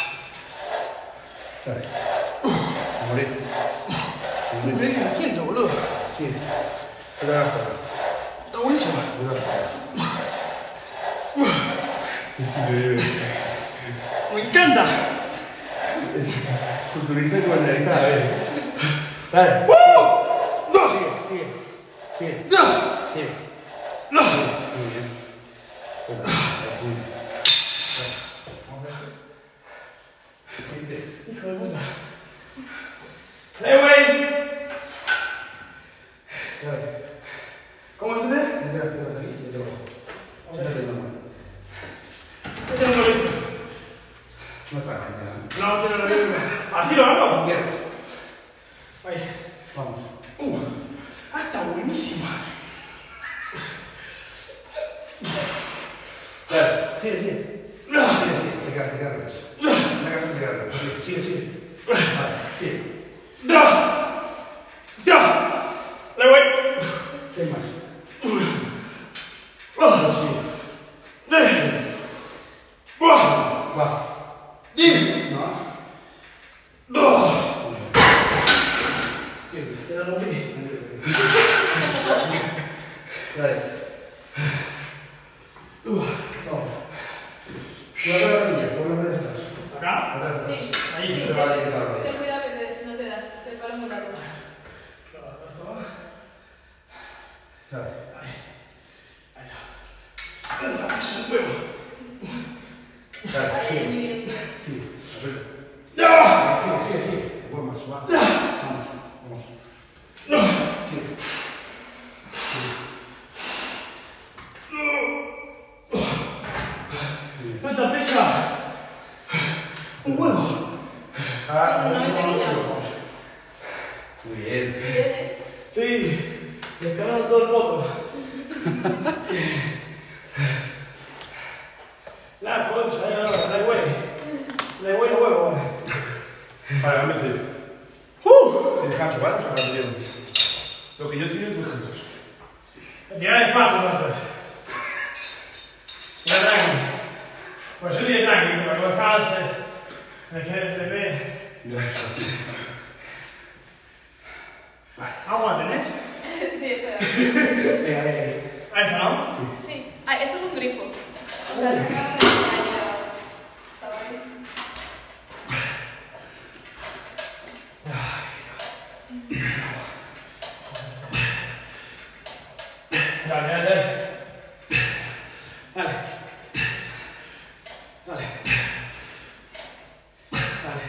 C: Dale. A morir. A
A: Me
C: morir.
A: que me siento, boludo.
C: Sí. Cuidado la cola.
A: Está buenísimo.
C: Cuidado la cola. Es increíble.
A: Me encanta.
C: Es culturista y cubaneriza a la vez. Dale.
A: ¡Woo! ¡No!
C: Sigue, sigue. Sigue.
A: ¡No!
C: Sigue.
A: ¡No!
C: Muy bien. Muy bien.
A: Hijo de puta. ¡Eh, güey!
C: Dale.
A: ¿Cómo es este?
C: Mete las piernas aquí y ya te bajo. Siéntate normal.
A: Este no lo hice.
C: No está genial.
A: No, este no lo hice. ¿Así lo hago?
C: Quieres.
A: Ahí.
C: Vamos.
A: Uh, ah, está buenísima.
C: Dale. Sigue, sigue. Sigue, sigue. Te quedas, te quedas. Me hagas te quedas. Sigue, sigue, sigue. Vale, sigue.
A: ¡Ya! ¡Ya! ¡Le voy!
C: Seis más.
A: ¡Oh!
C: Sigue.
A: ¡De! ¡Buah!
C: Va.
A: ¡Di!
C: No más.
A: ¡Oh!
C: Sigue.
A: Se la rompí.
C: Dale.
A: Uh,
C: Toma. Cuidado la rodilla, pon la rodilla atrás.
A: ¿Acá?
C: Atrás, atrás.
B: Sí.
A: Ahí,
B: Sí,
C: te va a llegar la
B: ten,
C: rodilla.
B: ten cuidado que te- si no te das, que el palo es muy largo.
A: Esto va.
C: Dale.
A: Ahí. Ahí está. ¡Anda, es un huevo!
C: Claro,
B: Ahí,
C: sí.
B: muy bien, bien.
C: Sí, aprieta.
A: ¡Ah!
C: Sigue, sigue, sigue. Se puede más, va. Vamos, vamos. Sigue.
A: ¿Cuánta pesa? Un huevo.
C: Ah,
B: No me
C: vamos,
B: tenía.
C: vamos. Muy bien.
B: Bien, ¿eh?
A: Sí, descargando todo el poto. La concha, ahí no, la güey. La güey los huevos, vale.
C: Vale, dame el frío.
A: ¡Uh!
C: El descanso, ¿vale? O sea, lo llevo. Lo que yo tiro es descansos.
A: Tirar despacio, entonces. Tira tranqui. Pues yo tiré tranqui, para que lo calces. Me quedé este pe.
C: Tira despacio.
A: ¿Agua tenés?
B: Sí, espera.
C: Venga, venga, venga.
A: Ahí está, ¿no?
B: Sí. Ah, eso es un grifo. O sea, sacamos ahí la- estaba ahí.
A: Dale, dale, dale. Dale. Dale. Dale.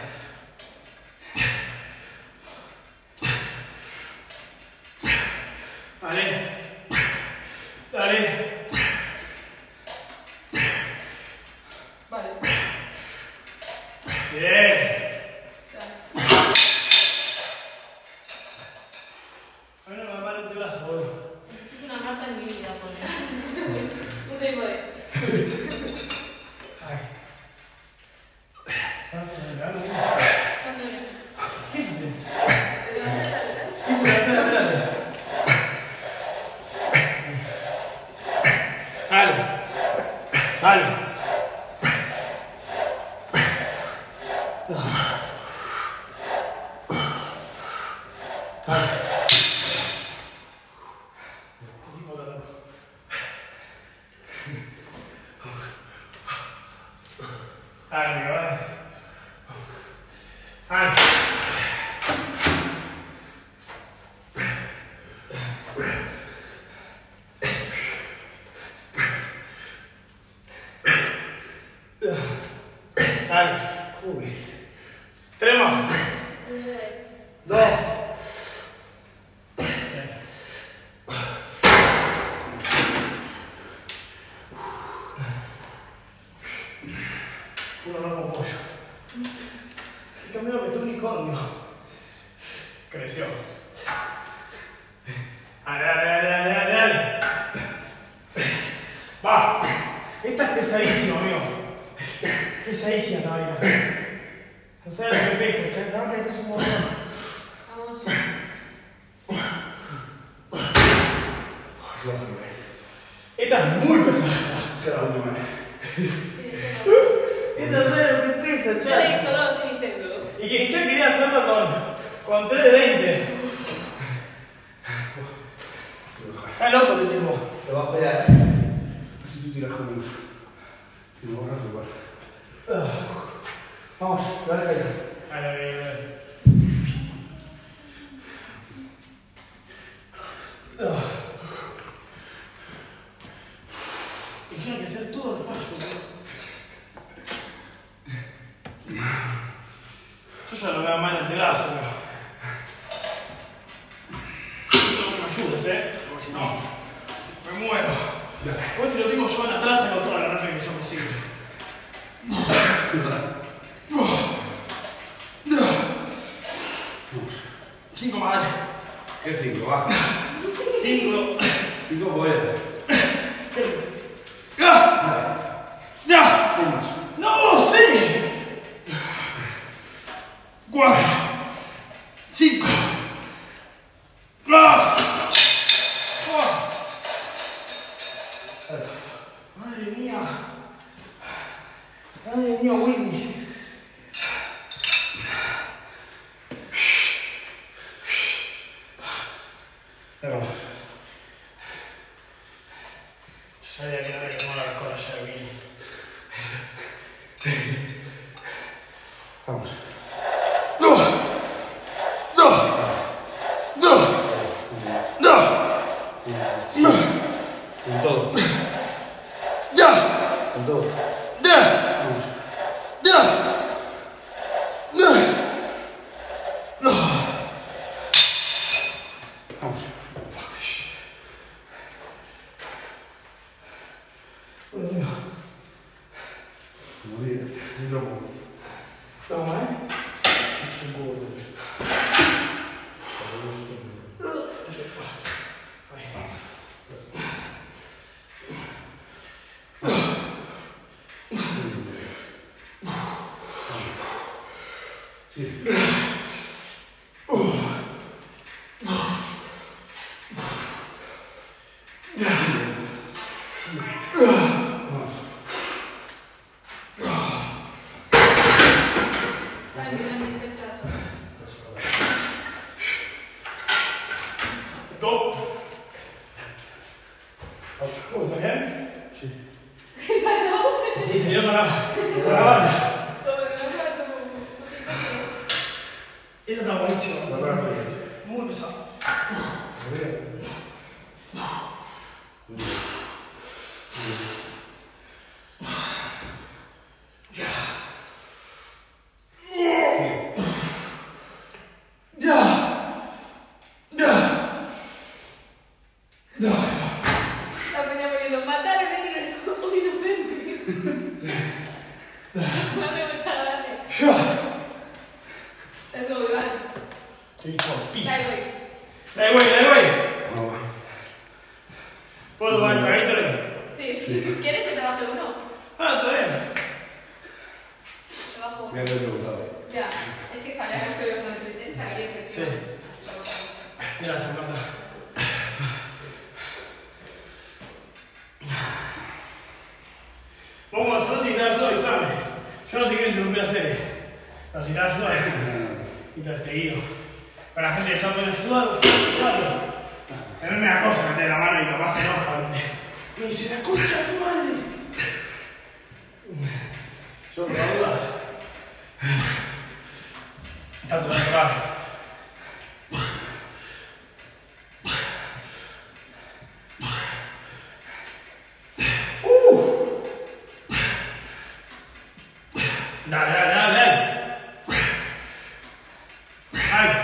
A: Dale. Dale.
B: Vale.
A: Bien.
B: Dale.
A: A mí no me va mal el brazo, boludo.
D: Necesito una marca en mi vida, poner.
B: Un trípode.
A: Ay. Vas a regalar un- ¿Qué hiciste? ¿Qué hiciste? Espera, espera, espera. Dale. Dale. Dale, amigo, dale. Dale. Dale. Uy. Tres más. Dos. Uno no con pollo. En cambio, que tu unicornio creció. Dale, dale, dale, dale, dale, dale. Va. Esta es pesadísima, amigo. Pesadísima esta vaina. No sabes lo que pesa, que capaz que pesa un montón.
B: Vamos.
A: Esta es muy pesada.
C: Esta es la última, eh.
B: Sí, eso no.
A: Esta no sabes lo que pesa,
B: Yo le he
A: chaval.
B: dicho dos y dice dos.
A: Y que yo quería hacerlo con, con tres de veinte. Está loco tu tipo.
C: Lo bajo ya. Así tú tiras con menos. Y luego vas a igual. Vamos, dale caída.
A: Dale, dale, dale. Y tiene que ser todo el fallo, ¿no? Yo ya lo veo mal en el brazo, ¿no? Quiero que me ayudes, ¿eh? Porque si no, me muero. Después si lo tengo yo en la traza con toda la rápida que sea posible. Cinco más, dale.
C: ¿Qué cinco? Va.
A: Cinco.
C: Cinco pollas.
A: ¡Ya! ¡Ya!
C: Seis más.
A: ¡No! ¡Seis! Cuatro. Cinco. ¡Ah! ¡Ah! Madre mía. Madre mía, Winnie.
C: Ahí vamos.
A: Yo sabía que no me quemó la cola ya, Winnie.
C: Vamos.
A: ¡No! ¡No! ¡No! ¡No!
C: Con todo.
A: ¡Ya!
C: Con todo.
A: ¡Ya!
C: Vamos. Dentro poco.
A: Toma, ¿eh? Es un poco duro.
C: Sí.
A: Top. ¿Cómo estás bien?
C: Sí.
A: Sí, señor, para la banda. Esto está buenísimo.
C: La verdad,
A: Muy pesado.
C: muy bien.
B: La peña poniendo, mataron a un inocente. No me mucha gracia. Es como grande.
A: Estoy chorpilla.
B: Dale, güey.
A: Dale, güey, dale, güey.
C: No,
A: ¿Puedo tomar esta Gatorade?
B: Sí, sí. ¿Quieres que te baje uno?
A: Ah, está bien.
B: Te bajo uno.
C: me había preguntado.
B: Ya, es que sabía que ibas a decir. Es caliente.
A: Sí. Gracias, Marta. Vamos, solo si te ayuda, avísame. Yo no te quiero interrumpir la serie. Pero si te ayuda, y te, te guío. Para la gente que está pueden ayudar, ayudarlo. A mí me da cosa meter la mano y capaz se enoja. Me dice, la concha de tu madre. Yo por las dudas. Tanto natural. Dale, dale, dale, dale. Dale.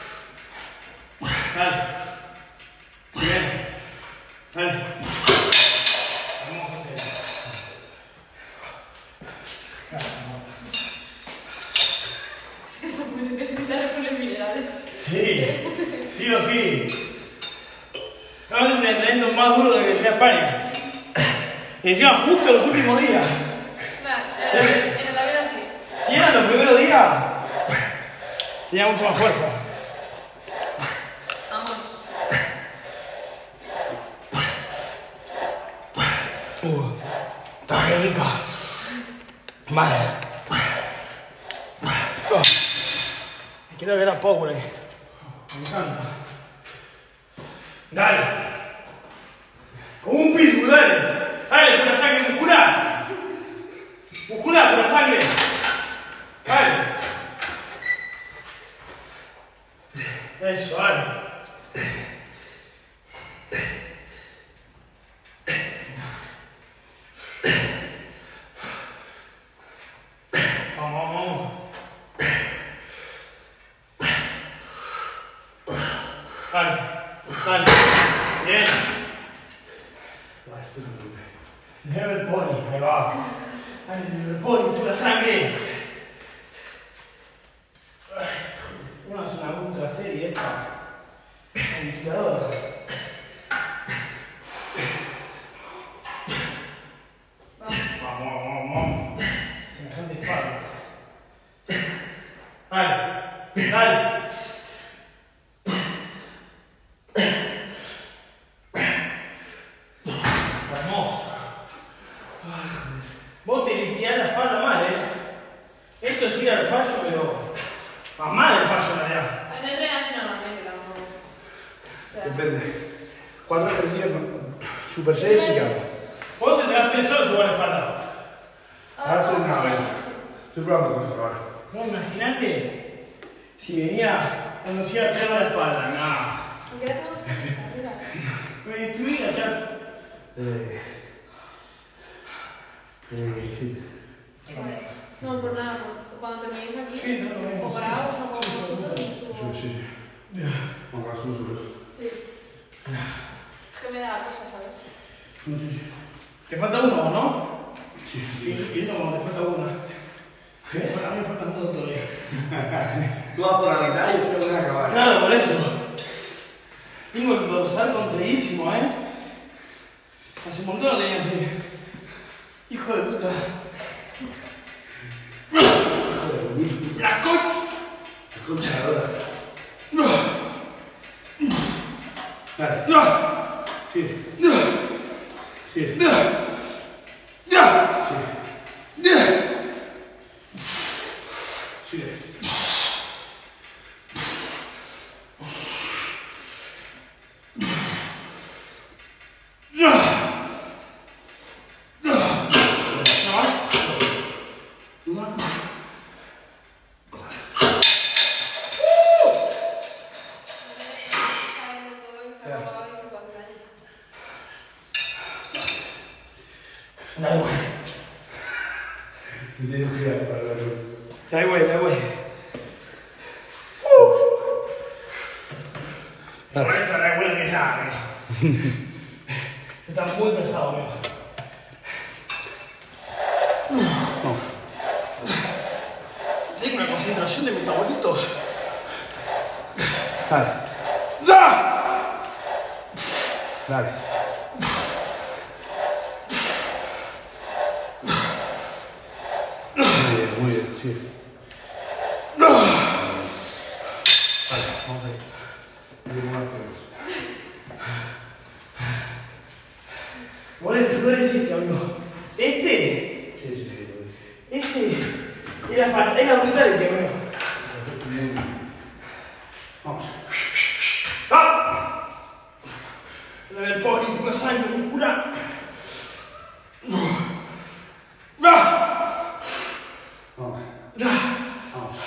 A: Dale. Bien. Dale. Vamos a hacer.
B: Es que no puede necesitar poner minerales.
A: Sí, sí o sí. No, es el entrenamiento más duro de que llegué a España. Y encima justo los últimos días.
B: Nada, en el, en el avión así.
A: Si eran los primeros días, tenía mucho más fuerza.
B: Vamos.
A: Uh, está bien rica. Madre. Oh. Quiero ver a Power. Me encanta. Dale. Como un pitbull, dale. Dale, pura sangre muscular. Muscular, pura sangre. Dale. Eso, dale. Vamos, vamos. Dale, dale. Bien. Never Pony, ahí va. Dale, Never Pony, pura sangre. No es una ultra serie esta. Aniquiladora.
B: Vamos.
A: Vamos, vamos, vamos. Semejante espada. Dale, dale. Hermoso. Vos te tirás la espalda mal, eh. Esto sí era el fallo, pero más mal el fallo en realidad.
B: No entrenas así normalmente, tampoco. O sea,
C: Depende. Cuatro ejercicios, super seis y ya.
A: Vos entrenaste solo jugar la espalda.
C: Ahora estoy nada menos. Estoy probando cosas ahora.
A: No, imagínate si venía cuando se iba a tirar la espalda. No.
B: ¿por qué la tengo arriba?
A: Me destruía, chat.
C: Eh. Eh, sí.
B: Vale. No, por nada, por- cuando terminéis aquí,
A: Sí, no, no, no,
B: o
A: sí.
B: paraos o con
A: Sí,
B: vosotros y
C: Sí,
B: subo.
C: sí, sí. Vamos a subir, subir.
B: Sí. Es que me da cosa, ¿sabes?
C: Sí, sí, sí.
A: Te falta uno, ¿no?
C: Sí,
A: Sí,
C: sí.
A: sí, no, te falta una. mí me faltan todo todavía.
C: Tú vas por la mitad y yo sé que voy a acabar.
A: Claro, por eso. Tengo el dorsal contraidísimo, ¿eh? Hace un montón lo tenía así. Hijo de puta. La concha.
C: La concha de la hora. Dale. Sigue. Sigue. Sigue. Sigue.
A: Dai, güey.
C: Me tengo que ir a parar.
A: Dai, güey, dai, güey. Por esto dai, güey, que ya, está muy pesado, amigo. Tengo una concentración de metabolitos.
C: Dale.
A: ¡Da!
C: Dale. Muy bien, muy bien, sí. Vale, vamos a ir. Bien, más tenemos.
A: Bueno, el peor es este, amigo. Este,
C: Sí, sí, sí.
A: ese, es la, fat- es la brutality, amigo.
C: Vamos.
A: ¡Ah! El pony, tengo sangre muscular. ¡Ah!
C: Vamos.
A: ¡Ah!
C: Vamos.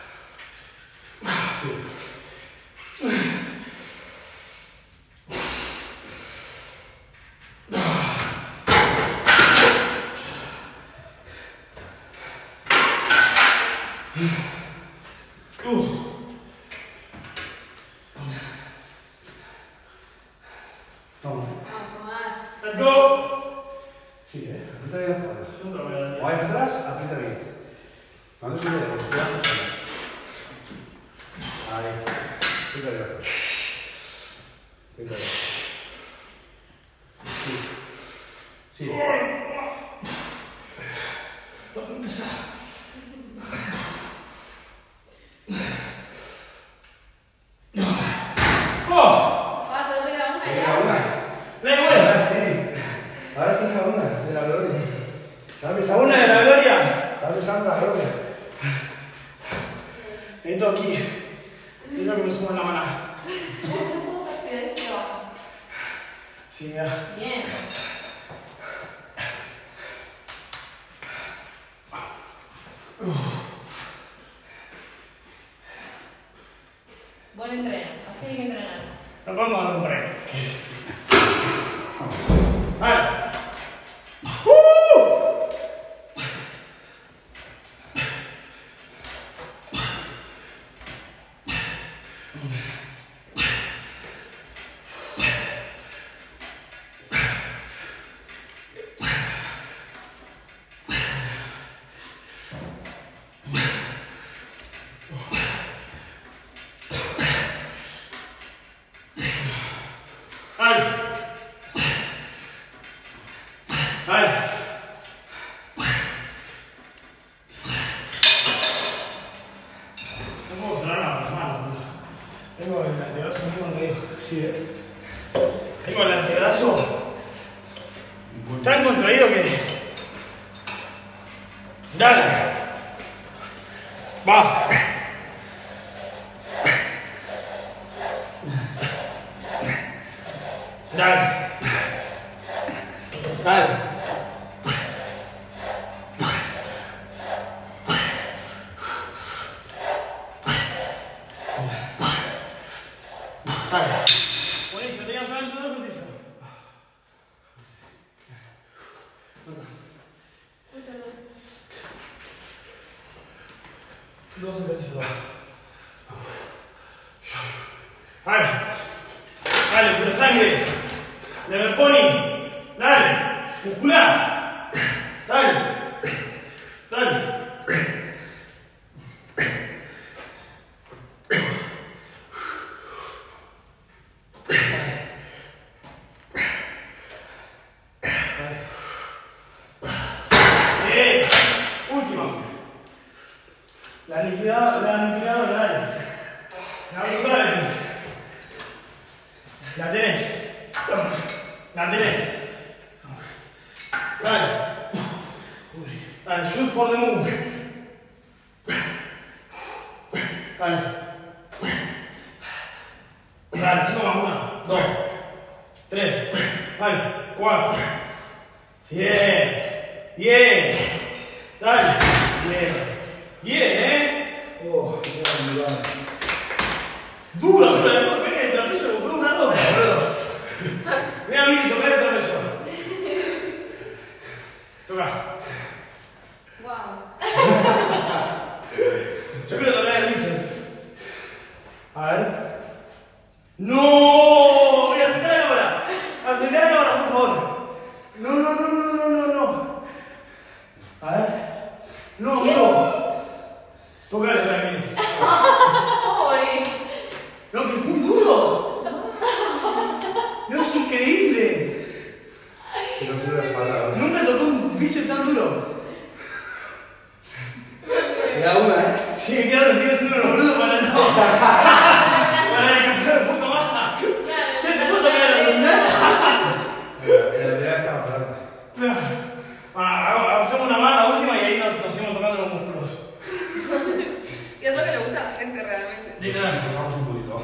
A: Uh.
C: Vamos.
D: Vamos, más.
A: Let's go.
C: Sí, eh. Aprieta bien la espalda.
A: Nunca me voy a
C: O vayas atrás, aprieta bien. Cuando se mueve, pues ya no sale. Ahí. Aprieta bien la espalda. Aprieta bien. Sí. Sí.
A: Está muy pesado. ¡Oh!
D: Va, solo te queda una
C: Venga,
D: ya.
C: una.
A: ¡Le güey!
C: Ahora sí. Ahora estás a una de la gloria. Estás
A: ¿A
C: besando
A: una de la gloria?
C: Estás besando la gloria.
A: Esto aquí. Es lo que me subo en la mano. Sí, mira.
D: Bien. Buen entreno. Así hay que entrenar.
A: Nos vamos a dar un break. Vale. ¡Uh! Vale. Vale. No puedo cerrar las manos. Tengo el antebrazo muy contraído.
C: Sí, eh.
A: Tengo el antebrazo tan contraído que. Dale. Va. Dale. Dale. Dale. Buenísimo, teníamos solamente dos ejercicios. Dos ejercicios. Dale. Dale, pura sangre. Level pony. Dale. Muscular. Dale. Dale. La aniquiladora, la aniquiladora, dale. La aniquiladora. La tenés. La tenés. Dale. Dale, shoot for the moon. Dale. Dale, cinco más una, dos, tres, dale, cuatro. Bien, bien. Dale, bien. Bien, eh.
C: Oh, mira, mira.
A: Dura, dura, no pegué el trapecio, compré una ropa, boludo. Mira, Miki, toca el trapecio. Toca.
B: Wow.
A: Yo quiero tocar el bíceps. A ver. ¡No! Voy a acercar la cámara. Acercar la cámara, por favor. No, no, no, no, no, no, no. A ver. No, no. Tócale, tranquilo.
B: Oye.
A: No, que es muy duro. No, es increíble.
C: Que no se le espalda, ¿verdad?
A: Nunca tocó un bíceps tan duro.
C: Queda una, ¿eh?
A: Sí, me quedaron, estoy haciendo los boludos para el lado. Para descansar un poco más. Che, ¿te puedo tocar la abdominal?
C: La verdad estaba parando.
A: Ah, hacemos una más, la última, y ahí nos, nos seguimos tocando los músculos.
B: ¿Qué es lo que le gusta a la gente realmente?
A: Literal.
C: Vamos un poquito.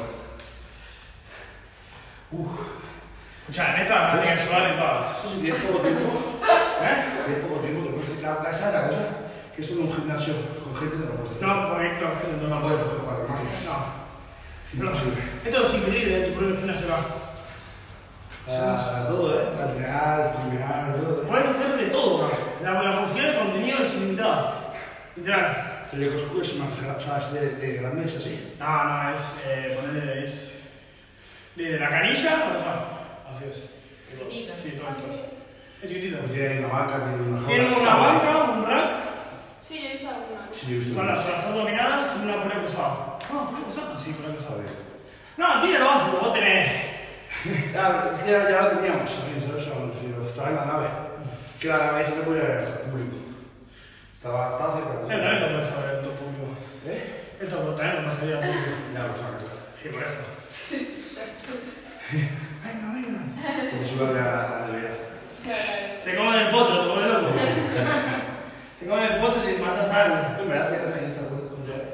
A: Uf. Escucha, en esta me tiene que ayudar en todas.
C: Eso sí, tienes poco tiempo.
A: ¿Eh?
C: Tienes poco tiempo, te puedes. La, la esa es la cosa, que esto en un gimnasio con gente te lo puedes hacer.
A: No, porque esto es que no
C: No
A: me
C: puedes
A: puedo.
C: jugar más.
A: No.
C: Es imposible.
A: Esto es increíble, tu propio gimnasio acá.
C: Para todo, ¿eh? Lateral, flumear, todo.
A: Puedes hacer de todo acá. La, la posibilidad de contenido es ilimitada. Literal.
C: El de Coscu es más grande, o sea, es de, de grande, es así.
A: No, no, es. Eh, ponerle. Es. Desde la canilla para allá. Así es.
D: Chiquitito.
A: Sí, todo esto. Es chiquitito.
C: Tiene una banca, tiene una jaula.
A: Tiene una banca, un rack,
B: Sí, yo he visto alguna.
C: Sí, he visto
A: con
C: una.
A: las, las abdominales y una polea cruzada. No, polea cruzada. Sí, polea
C: Está
A: cruzada.
C: bien.
A: No, tiene lo básico, vos tenés.
C: Ya, es que ya, ya lo teníamos, ¿sabes? ¿Sabes? O sea, me refiero, estaba en la nave. Que la nave esa se podía ver al público. Estaba, estaba cerca del
A: Él también lo puede saber en todo público.
C: ¿Eh?
A: Esto también lo pasaría al público.
C: Ya lo sabes.
A: Sí, por eso. Venga, venga.
C: Como si iba a ver a la nevera.
A: Te comen el potro, te comen el oso. Te comen el potro y te matas a algo.
C: En verdad, cierras ahí esta cosa con llave.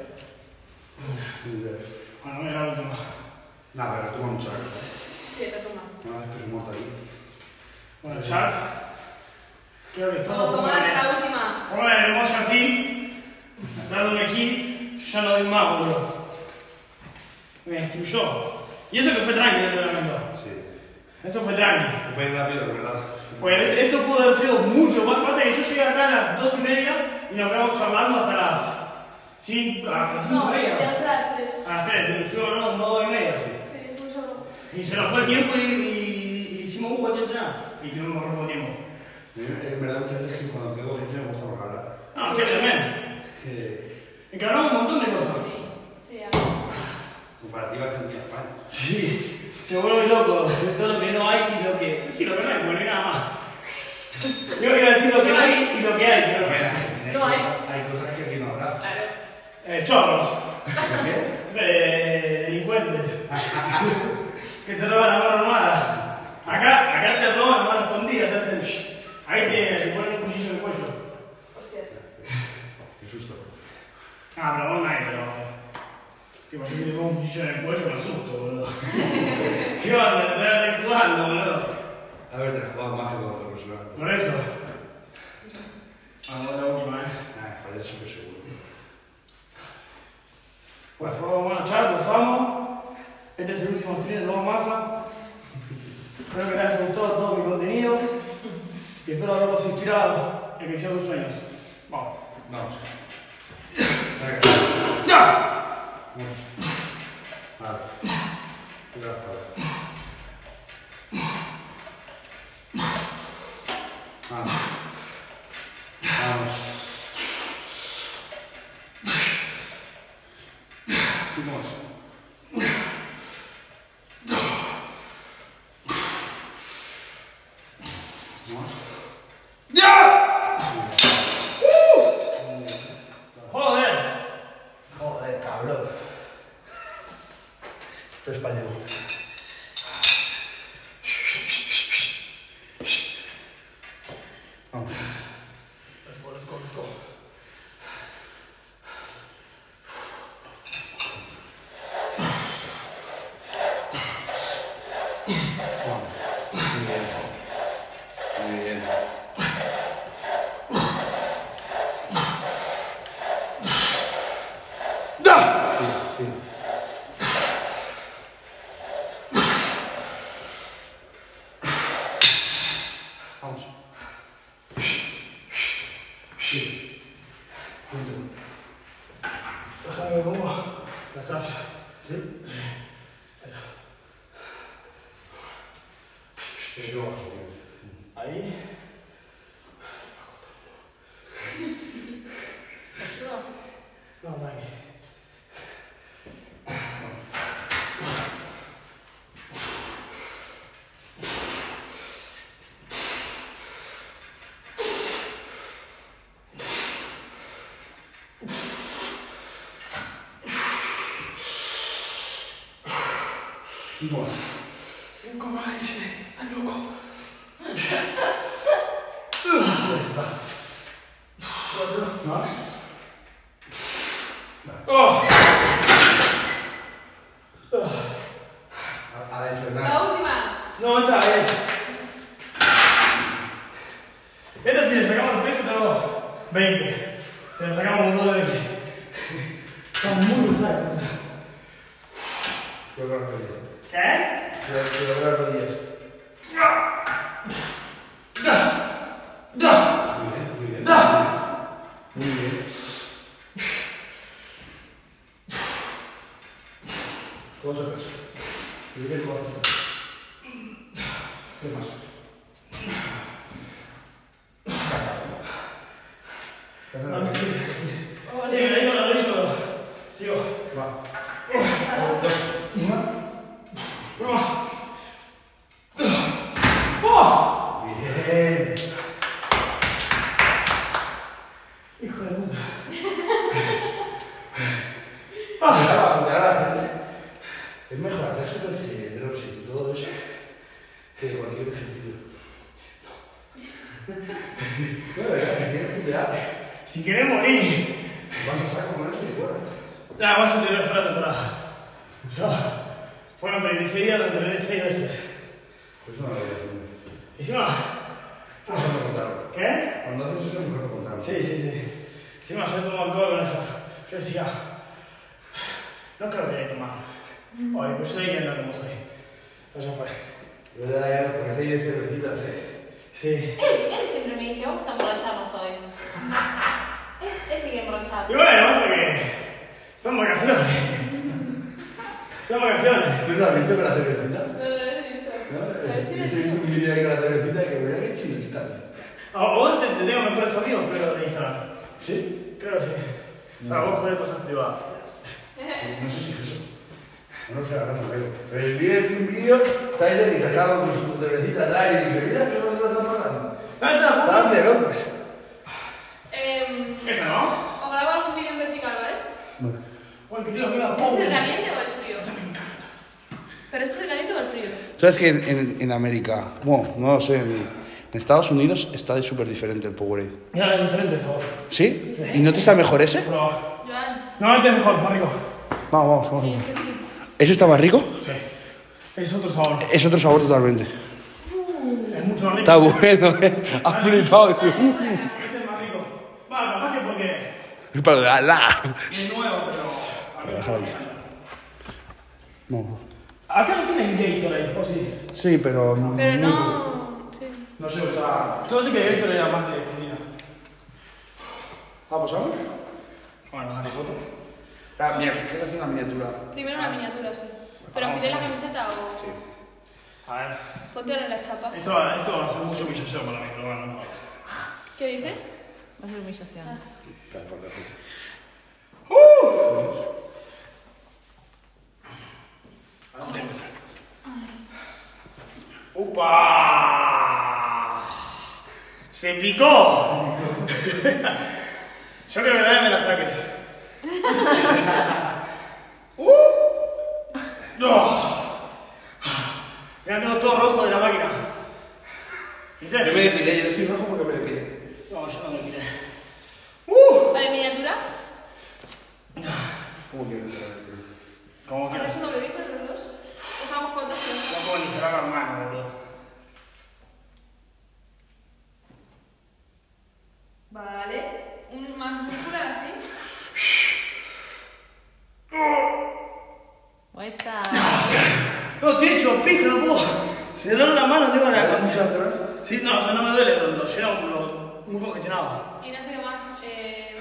A: Bueno, mira la última.
C: No, pero toma mucho agua.
B: Sí, te toma.
C: Una vez que se muerta ahí.
A: Bueno, chat. Creo que
B: Vamos,
A: todos
B: toma
A: pongan-
B: la última.
A: pongan el emoji así, dándome aquí, yo ya no doy más, boludo. Me destruyó. Y eso que fue tranqui el entrenamiento.
C: Sí.
A: Eso fue tranqui.
C: Fue rápido, ¿verdad?
A: Pues esto- esto pudo haber sido mucho más. Pasa que yo llegué acá a las dos y media y nos quedamos charlando hasta las cinco, hasta las cinco
B: No,
A: y
B: de
A: media.
B: hasta las tres.
A: A las tres, y estuve hablando como dos y media.
B: Sí, muy solo.
A: Y se nos fue el tiempo y, y hicimos un buen entrenar. Y tuvimos muy buen tiempo.
C: En verdad, muchas veces que cuando tengo gente me gusta más hablar.
A: No, sí, también.
C: Que
A: Es que hablamos un montón de cosas.
B: Sí, sí, a
C: comparativa Argentina-España.
A: Sí, se vuelve loco de todo lo que no hay y lo que. Sí, lo que no hay, porque no hay nada más. Yo iba a decir lo que no hay y lo que hay, pero.
C: Mira,
B: No hay.
C: Hay cosas que aquí no habrá.
B: Claro.
A: Eh, chorros.
C: ¿Por qué?
A: Eh, delincuentes. Que te roban la mano armada. Acá, acá te roban la mano escondida, te hacen. Ahí te, te ponen un cuchillo en el cuello.
B: Hostias.
C: Qué susto.
A: Ah, pero vos nadie te lo va a hacer. Tipo, yo te pongo un cuchillo en el cuello, me asusto, boludo. ¿Qué onda? Te estás rejugando, boludo.
C: A ver, te la jugado más que con otra persona.
A: Por eso. Vamos a la última, eh.
C: Ah, parece súper seguro.
A: Por favor, bueno, chat, los amo. Este es el último stream de Toma Masa. Espero que les haya gustado todo mi contenido. Y espero haberlos inspirado en que sean sus sueños. Vamos.
C: Vamos.
A: ¡Ya!
C: Vale. Cuidado, vale. Vamos. Vamos. Cinco más. Vamos.
A: ¡Ya! ¡Uh! Joder.
C: bro. Esto es español. Vamos.
A: Let's go, let's go, let's go.
C: Vamos. Muy bien. Muy bien.
A: ¡Da!
C: Sí, sí. Vamos. Sí.
A: Déjame que pongo de atrás.
C: ¿Sí? Sí, yo bajo.
A: Ahí. No, tranqui.
C: Cinco más.
A: Cinco más, dice. Estás loco.
C: Cuatro más.
A: ¡Oh!
C: A, a la infernal.
B: La última.
A: No, esta es. Esta si le sacamos el peso tenemos veinte. Si le sacamos los dos de veinte. Estamos muy pesados.
C: Yo creo que rodillas.
A: ¿Qué?
C: Yo creo que rodillas.
A: ¡Da! ¡Da!
C: Muy bien, muy bien.
A: ¡Da!
C: Muy bien. ¿Cómo se pesa? ¿Y qué puedo hacer? ¿Qué más?
A: No, me sigue. Sí, me digo la derecha. Sigo.
C: Va.
A: Dos. Vamos. ¡Oh!
C: Bien.
A: Hijo de puta.
C: Apuntar a apuntar a la gente. Es mejor hacer super serie de dropship y todo eso que cualquier ejercicio. No, de verdad, si quieres puntear,
A: Si querés morir.
C: vas a saco con eso y fuera.
A: Ya, vas a tener fuera de temporada. Ya. Fueron treinta y seis días, lo entrené seis veces.
C: Pues no lo voy a hacer.
A: Encima.
C: Es mejor no contarlo.
A: ¿Qué?
C: Cuando haces eso es mejor no contarlo.
A: Sí, sí, sí. Encima yo he tomado alcohol con ella. Yo decía. No creo que haya tomado. Oye, pues soy que anda como soy. Pero ya fue.
C: Yo le daría porque hay diez cervecitas, eh.
A: Sí.
D: Él, él siempre me dice, vamos a emborracharnos hoy. Es, él se quiere emborrachar.
A: Y bueno, pasa que. Son vacaciones. Son vacaciones.
C: ¿Tú no has visto con la cervecita?
B: No, no, no he visto.
C: ¿No?
B: A ver si
C: Yo
B: lo
C: he
B: he
C: visto
B: visto.
C: un vídeo ahí con la cervecita que mira qué chido está.
A: A vos te, te tengo mejores amigos, pero de Instagram.
C: ¿Sí?
A: Creo que sí. O sea, vos podés cosas privadas.
C: No sé si es eso. No lo sé, ahora no veo. Pero el vídeo es un vídeo, Tyler y sacaba con su cervecita tal y dije, mira qué cosas están pasando.
A: Ah, esta la
C: Estaban de locos.
B: Eh,
A: Esta no.
B: o grabo algún vídeo en vertical, ¿vale?
C: Bueno.
A: Uy, querido, mira,
B: ¿Es el caliente o el frío? ¿Pero es el caliente o el frío?
C: ¿Sabes que en, en, en América, bueno, no lo sé, en, en Estados Unidos está súper diferente el Powerade?
A: Mira, es diferente eso.
C: ¿Sí? ¿Y no te está mejor ese?
A: Pero.
B: Joan.
A: No, este es mejor, más rico.
C: Vamos, vamos, vamos.
B: Sí, es que sí.
C: ¿Ese está más rico?
A: Sí. Es otro sabor.
C: Es otro sabor totalmente.
A: Es mucho más rico.
C: Está bueno, ¿eh? Ha flipado.
A: Este es más rico. Va, capaz que porque.
C: Pero la, la.
A: Es nuevo, pero. A ver,
C: Déjalo aquí. No.
A: acá no tienen Gatorade, ¿o sí?
C: Sí, pero...
B: Pero no. Sí.
A: No sé usar. Yo sé que Gatorade era más de Argentina.
C: Ah, ¿pues vamos?
A: Bueno, dale foto.
C: Ah, mira, quiero hacer una miniatura.
B: Primero una miniatura, sí. ¿Pero giré la camiseta o...?
C: Sí.
A: A ver.
B: Ponte en la chapa.
A: Esto, va- esto va a ser mucho humillación para mí, pero bueno, no.
B: ¿Qué dices?
D: Va a ser humillación.
C: Espera, espera, espera.
A: ¡Upa! ¡Se picó! Yo creo que también me la saques. No. Mira, tengo todo rojo de la máquina. ¿Viste?
C: Yo me depilé, yo soy rojo porque me depilé.
A: No, yo no me depilé. Uh.
B: Vale, miniatura.
C: ¿Cómo quieres?
A: ¿Cómo quieras?
B: ¿Hacemos un doble bíceps los dos? Os hago fotos.
A: No puedo ni cerrar las manos, boludo.
B: Vale. Un más muscular así.
D: Muestra.
A: No, estoy hecho pija, no puedo cerrar la mano, tengo la...
C: ¿Has mucho la cabeza?
A: Sí, no, o sea, no me duele, lo, lo lleno lo, muy congestionado.
B: Y no sé qué más. Eh...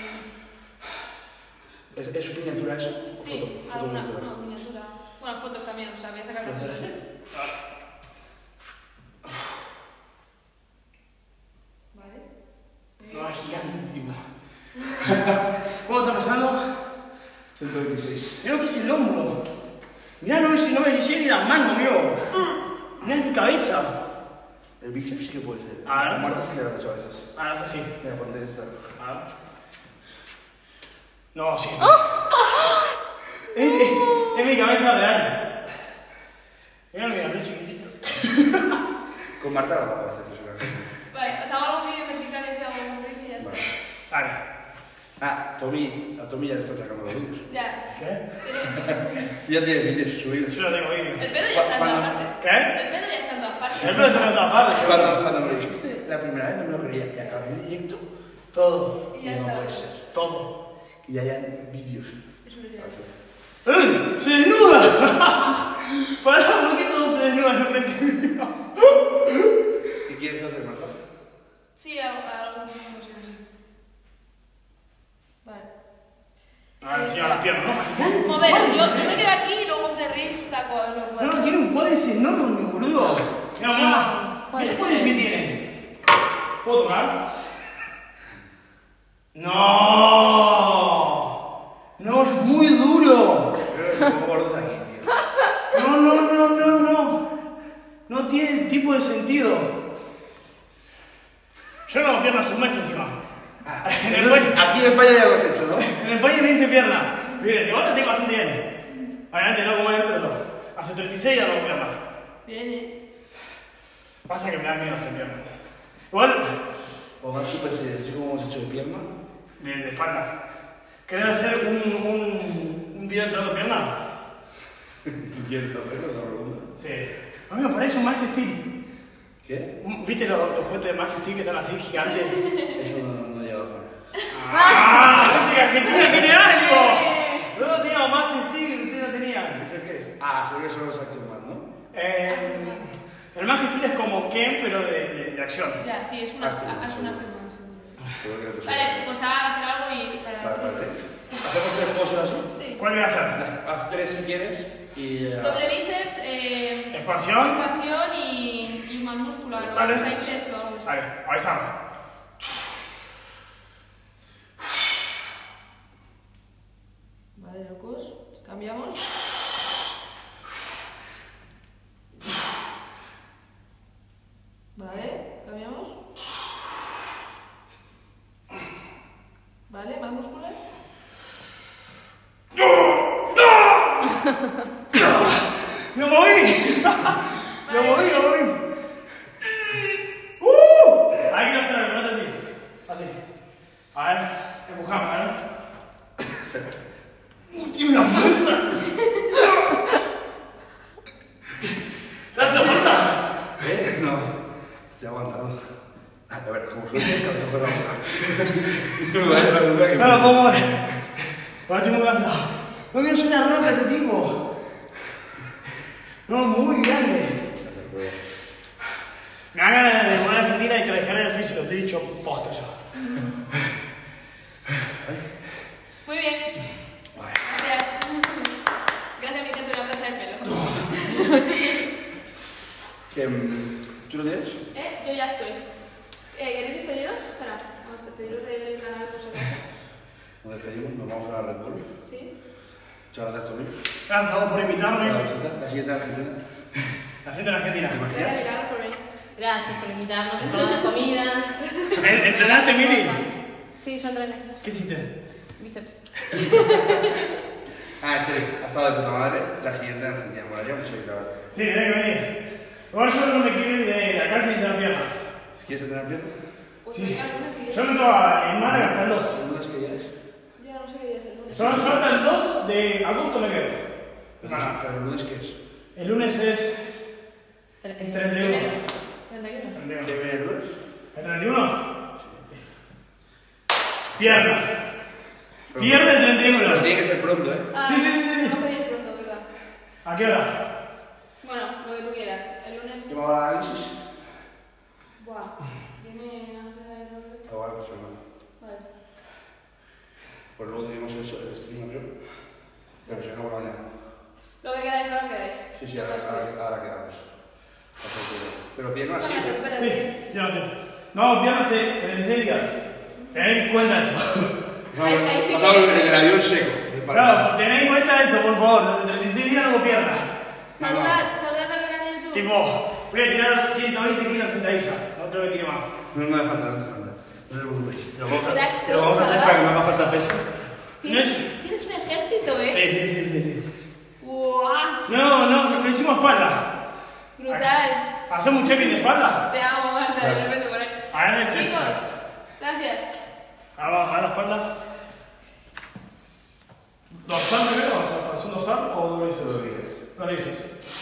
C: ¿Es, ¿Es miniatura eso?
B: Sí,
C: Foto, foto
B: alguna.
C: miniatura.
B: No, miniatura. Bueno, fotos también, o sea, voy a sacar las fotos. Vale.
A: No, es gigante, tipo. ¿Cuánto está pasando?
C: ciento veintiséis.
A: Mirá lo que es el hombro. Mirá, no me, no me llega ni la mano, amigo. Mirá mi cabeza.
C: El bíceps sí que puede ser.
A: A ver.
C: Marta sí que le has hecho a veces.
A: Ahora es así.
C: Mira, ponte esta.
A: A ver. No, sí. Es, es, es mi cabeza real. Mira, mira, re chiquitito.
C: Con Marta la hago a veces. Eso es
B: Vale, os hago algún vídeo verticales y hago un reels y ya está.
C: Vale.
A: Vale.
C: Ah, Tommy, a Tommy ya le están sacando los vídeos.
B: Ya.
A: ¿Qué?
B: Tiene-
C: Tú ya tienes vídeos subidos.
A: Yo no tengo vídeo.
B: El pedo ya está en todas
C: Cuando-
B: partes.
A: ¿Qué?
B: El pedo ya está en todas partes.
A: Siempre se me da parte.
C: Cuando, cuando me lo dijiste la primera vez no me lo creía. Y acabé el directo
A: Todo.
B: Y ya
C: y no
B: está.
C: puede ser.
A: Todo.
C: Y ya hayan vídeos.
B: Es un real.
A: ¡Eh! ¡Se desnuda! Pará, ¿por qué todo se desnuda enfrente mío?
C: ¿Qué quieres hacer, Marta?
B: Sí, algo algo así. Vale.
A: Ah, encima las piernas, ¿no?
B: Joder, yo, yo me quedo aquí y luego de reels saco los
A: No, no,
B: cuadros.
A: tiene un cuádriceps enorme, boludo. Mira, mira. Mira el
D: Cuádriceps.
A: cuádriceps que tiene. ¿Puedo tocar? ¡No! No, es muy duro.
C: ¿Cómo gordos aquí, tío?
A: No, no, no, no, no. No tiene tipo de sentido. Yo no hago piernas un mes encima. En el
C: Eso-
A: cuello-
C: aquí en España ya lo has hecho, ¿no?
A: En el país le dice pierna. Miren, igual la tengo bastante bien. Obviamente no como él, pero no. Hace treinta y seis ya no hago pierna.
B: Bien, bien.
A: Pasa que me da miedo hacer pierna. Igual,
C: O van súper serios, así como hemos hecho de pierna.
A: de, de espalda. ¿Querés hacer un, un, un video entrando pierna?
C: ¿Tú quieres hacerlo? La pregunta.
A: Sí. A mí me parece un Max Steel.
C: ¿Qué?
A: Un- ¿Viste los, los juguetes de Max Steel que están así gigantes?
C: Eso no, no llega a poner.
A: ¡Ah! ¡Viste que Argentina tiene algo! Nosotros teníamos Max Steel, ustedes no tenían.
C: ¿Eso qué es? Ah, seguro que son los actos más, ¿no?
A: Eh, el Max Steel es como Ken, pero de, de, de acción.
B: Ya, sí, es una
C: Afterman,
B: es un
C: seguro.
B: afterman, seguro.
C: Seguro que le puse-
B: Vale, pues a hacer algo y para.
C: Vale, vale. ¿Hacemos tres cosas así?
B: Sí.
A: ¿Cuál voy a hacer?
C: Haz tres si quieres y... eh,
B: Doble bíceps, eh,
A: Expansión.
B: expansión y, y más muscular. O
A: Vale.
B: sea, chest o algo de eso.
A: Vale, avísame.
B: Vale, locos. Cambiamos. Vale, cambiamos. Vale, más muscular.
A: ¡Me moví! ¡Me moví, me moví! ¡Uh! Hay que hacer el plato así. Así. A ver, empujamos, a ver. ¡Uy, tiene una fuerza! ¿Te hace fuerza?
C: ¿Eh? No. Estoy aguantando. A ver, como suerte, cabeza fuera la boca. Me parece la duda que...
A: No lo puedo mover. Ahora estoy muy cansado. No me hace una roca este tipo. No, muy grande. Me da ganas de volver a Argentina y trabajar en el físico. Te he dicho posta yo.
B: Muy bien. Gracias. Gracias, mi gente, una plancha de pelo.
C: ¿Que, mm, ¿Tú lo tienes?
B: ¿Eh? Yo ya estoy. Eh, ¿Queréis pediros? Espera, vamos a pediros del canal por si acaso.
C: Nos despedimos, nos vamos a la Red Bull.
B: ¿Sí?
C: Muchas gracias, Tommy.
A: Gracias a vos por invitarme.
C: La visita, la siguiente Argentina.
A: La gente en Argentina.
C: ¿Te
B: Gracias,
C: imaginas?
B: Milagro, por venir.
D: Gracias por invitarnos a tomar la comida.
A: ¿En- ¿Entrenaste, Mili?
D: Sí, yo entrené.
A: ¿Qué hiciste?
D: Bíceps.
C: Ah, serio, ha estado de puta madre. La siguiente en Argentina, molaría mucho ir, la verdad.
A: Sí, tiene que venir. Igual yo no me quiero ir de acá sin tener piernas.
C: ¿Quieres entrenar pierna?
B: Pues
A: Sí.
B: venga, el lunes que
A: Yo
B: ya.
A: me toca en Málaga hasta el dos.
C: ¿El lunes que ya es?
B: Ya no sé qué día es el lunes.
A: Yo, yo hasta el dos de agosto me quedo.
C: Pero, pero el lunes qué es?
A: El lunes es
B: Tre-
A: treinta y uno.
B: primero. treinta y uno.
A: treinta y uno.
C: ¿Qué viene el lunes?
A: ¿El treinta y uno? Pierna. Pierna el treinta y uno.
C: Pero tiene que ser pronto, ¿eh?
B: Ah,
A: Sí, sí, sí, sí.
B: vamos a venir pronto, ¿verdad?
A: ¿A qué hora?
B: Bueno, lo que tú quieras. El lunes.
C: ¿Qué va a análisis?
B: Buah. Viene Ángela de Roberto.
C: Ah, vale, pues no.
B: Vale.
C: Pues luego tenemos eso, el stream, creo. Pero si no, por la mañana.
B: Lo que queráis, ahora quedáis.
C: Sí, sí, ahora, ahora, ahora quedamos. Pero piernas sí,
B: Bueno,
C: ¿no?
B: espérate.
A: Sí, yo no sé. No, piernas de treinta y seis días. Tened en cuenta eso.
B: Ahí- ahí sí
C: Vas
B: que-
C: a volver en el avión seco.
A: Claro, tened en cuenta eso, por favor. Desde treinta y seis días no hago piernas.
B: Saludad, saludad al canal de YouTube.
A: Tipo, voy a tirar ciento veinte kilos sentadilla. No creo que tire más.
C: No me hace falta, no te falta. No te preocupes. Te lo vamos a,
B: Crack,
C: te lo vamos a hacer
B: chaval.
C: para que me haga falta peso.
B: ¿Tienes,
A: No es-
B: tienes un ejército, ¿eh?
A: Sí, sí, sí, sí, sí.
B: ¡Buah!
A: No, no, no hicimos espalda.
B: Brutal.
A: ¿Hacemos un check-in de espalda?
B: Te amo, Marta, de repente por ahí.
A: Hagan el check-in.
B: Chicos, gracias.
A: Vamos a la espalda. ¿Dorsal primero? O sea, ¿es un dorsal o doble bíceps?
C: Doble bíceps.
A: Doble bíceps.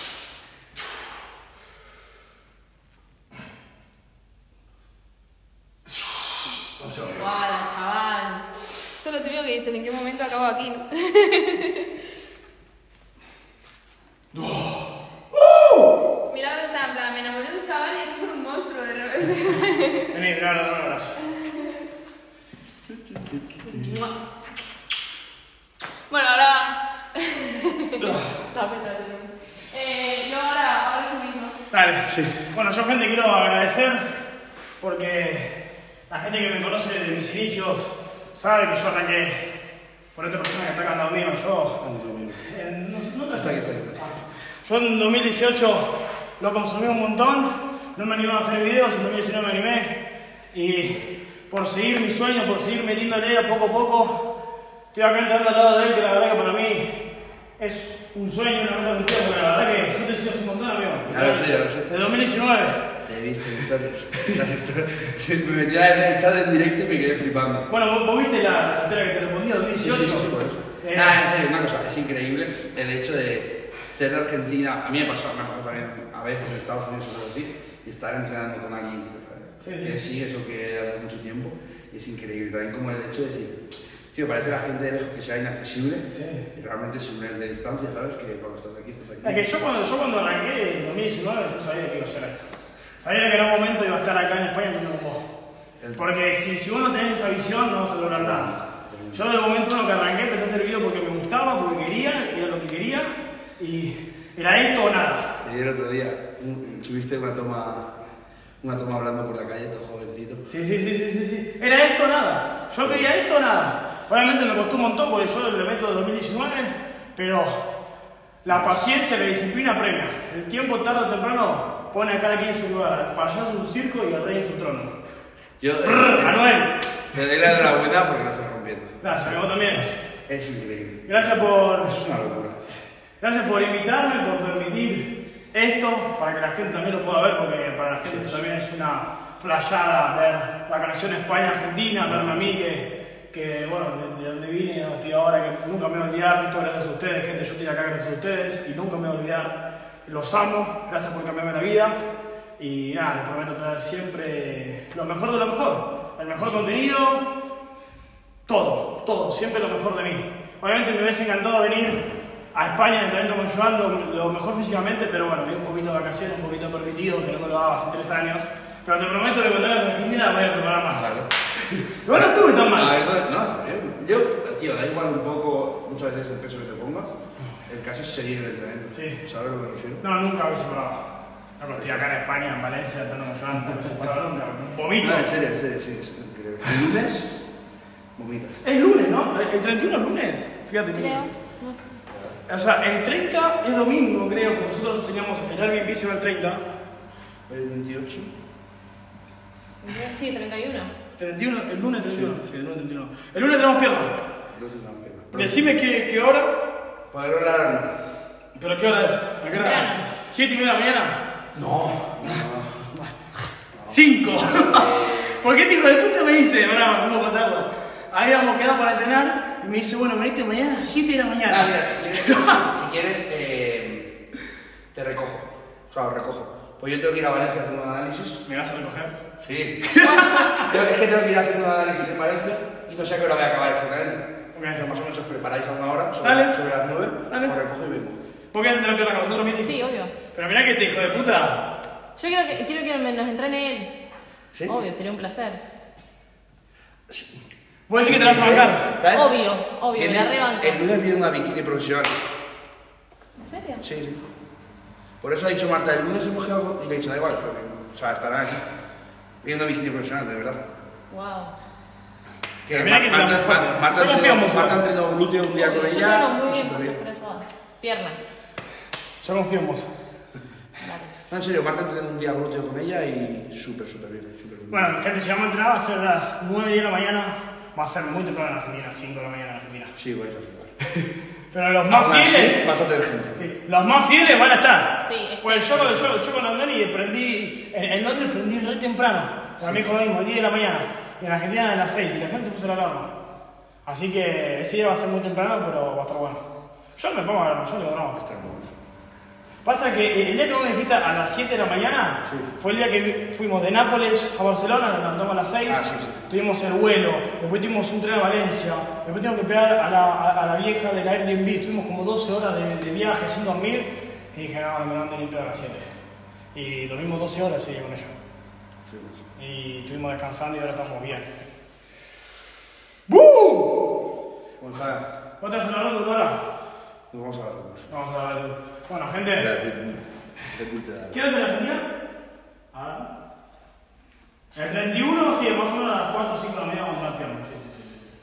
B: Guau, chaval. Esto es lo típico que dices, ¿en qué momento acabo aquí? no? Milagro está en plan, me enamoré de un chaval y es un monstruo de repente.
A: Vení, no, no, no, no, abrazo.
B: Bueno, ahora. Está apretado. Eh, yo ahora, ahora subimos.
A: Dale, sí. Bueno, yo, gente, quiero agradecer porque la gente que me conoce desde mis inicios sabe que yo arranqué por esta persona que está acá al lado mío. Yo. En, no sé, ¿no
C: Está aquí, está aquí, está aquí.
A: Yo en dos mil dieciocho lo consumí un montón, no me animaba a hacer videos, en dos mil diecinueve me animé y por seguir mi sueño, por seguir metiéndole a poco a poco, estoy acá entrando al lado de él, que la verdad que para mí es un sueño, una meta cumplida, porque la verdad que yo te sigo un montón, amigo.
C: Ya lo sé, ya lo sé.
A: De dos mil diecinueve.
C: Te he visto en historias. Las historias. Sí, me metí en el chat en directo y me quedé flipando.
A: Bueno, vos, vos viste la, la historia que te respondí en dos mil
C: Sí,
A: dieciocho.
C: sí, sí, por eso.
A: Eh,
C: Nada, en serio, una cosa, es increíble el hecho de ser de Argentina. A mí me pasó, me pasó también a veces en Estados Unidos o algo así, y estar entrenando con alguien que te
A: Sí,
C: parece.
A: sí.
C: Que sigue eso que hace mucho tiempo, y es increíble. También como el hecho de decir, tío, parece la gente de lejos que sea inaccesible,
A: Sí.
C: y realmente es un nivel de distancia, ¿sabes? Que cuando estás aquí, estás aquí.
A: Es que yo cuando, yo cuando arranqué en dos mil diecinueve yo sabía que iba a hacer esto. Sabía que en algún momento iba a estar acá en España entrenando con vos.
C: El-
A: Porque si, si vos no tenés esa visión no vas a lograr nada. Yo desde el momento uno que arranqué empecé a hacer videos porque me gustaba, porque quería, era lo que quería y era esto o nada.
C: Te vi el otro día, un- subiste una toma, una toma hablando por la calle, todo jovencito.
A: Sí, sí, sí, sí, sí, sí. Era esto o nada. Yo quería esto o nada. Obviamente me costó un montón porque yo lo meto de dos mil diecinueve, pero la paciencia y la disciplina premia. El tiempo tarde o temprano pone a cada quien en su lugar. Al payaso en su circo y al rey en su trono.
C: Yo,
A: Brr,
C: eh,
A: Manuel,
C: te doy la enhorabuena porque la estás rompiendo.
A: gracias, vos también.
C: Es increíble.
A: Gracias por,
C: Es una locura.
A: gracias por invitarme, por permitir esto, para que la gente también lo pueda ver, porque para la gente también es una playada ver la conexión España-Argentina, verme a mí que, que bueno, de, de donde vine, donde estoy ahora, que nunca me voy a olvidar, esto gracias a ustedes, gente, yo estoy acá gracias a ustedes y nunca me voy a olvidar, los amo, gracias por cambiarme la vida y nada, les prometo traer siempre lo mejor de lo mejor, el mejor contenido, todo, todo, siempre lo mejor de mí. Obviamente me hubiese encantado venir a España en entrenamiento con Joan lo, lo mejor físicamente, pero bueno, me dio un poquito de vacaciones, un poquito permitido, que no me lo daba hace tres años. Pero te prometo que cuando vengas a Argentina me voy a preparar más.
C: Claro.
A: Igual no estuve tan
C: A
A: mal.
C: ver, entonces, no, está bien. Yo, tío, da igual un poco, muchas veces el peso que te pongas. El caso es seguir el entrenamiento.
A: Sí.
C: ¿Sabes a lo que me refiero?
A: No, nunca hubiese parado. No, pero estoy acá en España, en Valencia, entrenando con Joan, no hubiese parado nunca. Vomito.
C: No, en serio, en serio, sí, sí, creo. El lunes, vomitas.
A: Es lunes, ¿no? El treinta y uno es lunes. Fíjate.
B: Creo, no sé.
A: O sea, el treinta es domingo, creo, porque nosotros teníamos el Airbnb se va el treinta.
C: El veintiocho.
B: Sí, treinta y uno.
A: treinta y uno, el lunes treinta y uno. Sí, el lunes treinta y uno. El lunes tenemos piernas.
C: Creo que es una pena. Pronto.
A: Decime qué, qué hora.
C: Ponerlo en la alarma.
A: ¿Pero qué hora es? ¿A qué hora es? ¿Siete y media de la mañana?
C: No, no.
A: ¡Cinco! ¿Por qué este hijo de puta me dice? Ahora vamos a contarlo. Habíamos quedado para entrenar y me dice, bueno, venite mañana a las siete de la mañana.
C: Ah, mira, si quieres, si quieres eh, te recojo. O sea, os recojo. Pues yo tengo que ir a Valencia a hacer un análisis.
A: ¿Me vas a recoger?
C: Sí. Tengo- es que tengo que ir a hacer un análisis en Valencia y no sé a qué hora voy a acabar exactamente.
A: Ok.
C: Entonces, más o menos os preparáis a una hora, sobre,
A: Dale.
C: sobre las nueve,
A: Dale.
C: os recojo y vengo.
A: ¿Por qué vas a tener pierna con nosotros, Miti?
B: Sí, obvio.
A: Pero mirá que este hijo de puta.
B: Yo quiero que, quiero que nos entrene él.
C: ¿Sí?
B: Obvio, sería un placer.
A: ¿Vos decís que te la vas a bancar?
C: ¿Sabes?
B: Obvio, obvio,
C: El,
B: me la rebanco.
C: el lunes viene una bikini profesional.
B: ¿En serio?
C: Sí, sí. Por eso ha dicho Marta, el lunes hemos quedado con- y le he dicho, da igual, pero que- o sea, estarán aquí. Viene una bikini profesional, de verdad.
B: Wow.
C: Que
A: Mira que
C: Marta,
A: te la
C: Marta,
A: fuerte.
C: Marta,
A: Yo confío en
C: entrenó-
A: vos,
C: Marta
A: ¿no?
C: entrenó glúteo un día con
B: Yo
C: ella.
B: entreno muy
C: y
B: bien,
C: súper bien.
B: fuera de joda. Pierna.
A: Yo confío en vos.
B: Dale.
C: No, en serio, Marta entrenó un día glúteo con ella y súper, súper bien, súper bien.
A: Bueno, gente, si vamos a entrenar va a ser a las nueve de la mañana. Va a ser muy temprano en Argentina, cinco de la mañana en Argentina.
C: Sí, vais a flipar.
A: Pero los más
C: Aún así,
A: fieles.
C: vas a tener gente.
A: Sí, los más fieles van a estar.
B: Sí, es
A: Pues yo, yo, yo con Andoni prendí. En, en Londres prendí re temprano. Para mí, como mismo, diez de la mañana. Y en Argentina a las seis. Y la gente se puso la alarma. Así que ese día va a ser muy temprano, pero va a estar bueno. Yo me pongo a la yo le digo, no.
C: Está bueno.
A: Pasa que el día que vos me dijiste a las siete de la mañana
C: Sí.
A: fue el día que fuimos de Nápoles a Barcelona, nos levantamos a las seis,
C: Ah, sí, sí.
A: tuvimos el vuelo, después tuvimos un tren a Valencia, después tuvimos que pegar a la, a, a la vieja del Airbnb, estuvimos como doce horas de, de viaje sin dormir y dije, no, no me levanto ni pedo a las siete. Y dormimos doce horas ese día con ella.
C: Sí, pues.
A: Y estuvimos descansando y ahora estamos bien. ¡Bum!
C: Pues nada,
A: ¿Vos te vas a hablar de ahora?
C: nos vamos a dar recursos.
A: Vamos a ver. Bueno, gente,
C: De puta edad.
A: ¿qué hora es en Argentina? Ahora. El treinta y uno, sí, más o menos a las cuatro o cinco de la mañana vamos a la pierna. Sí, sí, sí, sí.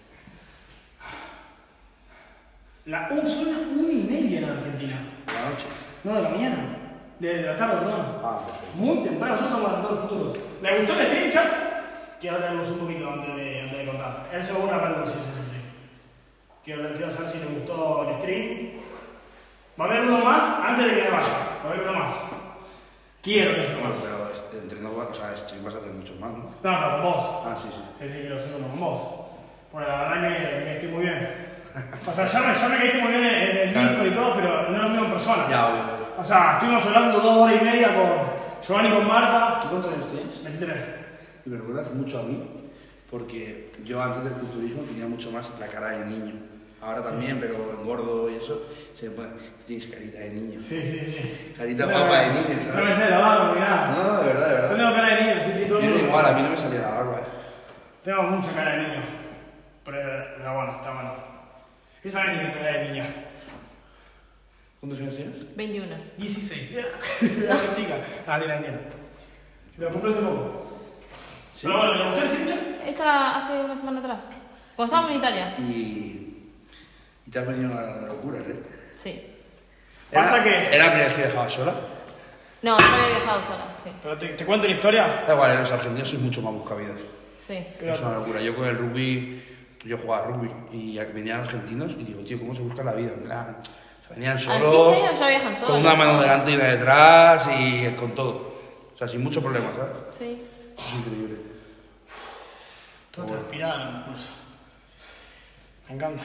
A: La uh, son las una y media en Argentina.
C: La noche.
A: No, de la mañana. De, de la tarde, perdón.
C: Ah, perfecto.
A: Muy temprano, nosotros estamos hablando de los futuros. ¿Le gustó el stream, chat? Quiero hablarnos un poquito antes de, antes de contar. Él se va a una red, sí, sí, sí, sí. Quiero, quiero saber si le gustó el stream. Va a haber uno más antes de que me vaya. Va a haber uno más. Quiero que sea uno
C: Bueno,
A: más.
C: pero este, entre no, o sea, stream vas a hacer mucho más, ¿no?
A: No, pero con vos.
C: Ah, sí, sí.
A: Sí, sí, quiero hacer uno con vos. Pues la verdad que me caíste muy bien. O sea, ya me, ya me caíste muy bien en, en el
C: Claro.
A: disco y todo, pero no es lo mismo en persona.
C: Ya, obvio.
A: O sea, estuvimos hablando dos horas y media con Giovanni y con Marta.
C: ¿Tú cuántos años tienes?
A: veintitrés.
C: Y me recuerdas mucho a mí, porque yo antes del culturismo tenía mucho más la cara de niño. Ahora también, pero engordo y eso, se me pone, tienes carita de niño.
A: Sí, sí, sí.
C: Carita
A: No,
C: guapa de
A: no,
C: niño,
A: No me
C: ¿sabes?
A: sé la barba ni nada.
C: No, no, de verdad, de
A: Yo
C: verdad.
A: tengo cara de niño, sí, sí, todo el
C: Yo
A: mundo.
C: igual, a mí no me salía la barba, eh.
A: Tengo mucha cara de niño. Pero, pero bueno, está bueno. Yo también tengo cara de niña.
C: ¿Cuántos años tienes?
B: veintiuno.
A: dieciséis. La chica. Ah, tiene, tiene. Lo compré hace poco.
C: Sí.
A: Pero bueno, ¿le gustó el chincha?
B: Esta hace una semana atrás. Cuando estábamos en Italia.
C: Y, y te has venido a la locura, ¿eh?
B: Sí.
A: Pasa
C: ¿Era-
A: que-
C: ¿Era la primera vez que viajabas sola?
B: No, yo había viajado sola, sí.
A: Pero te, te cuento la historia.
C: Da igual, los argentinos sois mucho más buscavidas.
B: Sí.
A: Pero-
C: Es una locura. Yo con el rugby, yo jugaba rugby y venían argentinos y digo, tío, ¿cómo se busca la vida? En plan, o sea, venían
B: A los
C: solos,
B: quince años ya viajan solos.
C: con una mano delante y una detrás y con todo. O sea, sin mucho problema, ¿sabes?
B: Sí.
C: Es increíble.
A: Todo
C: Bueno.
A: transpirado en el curso. Me encanta.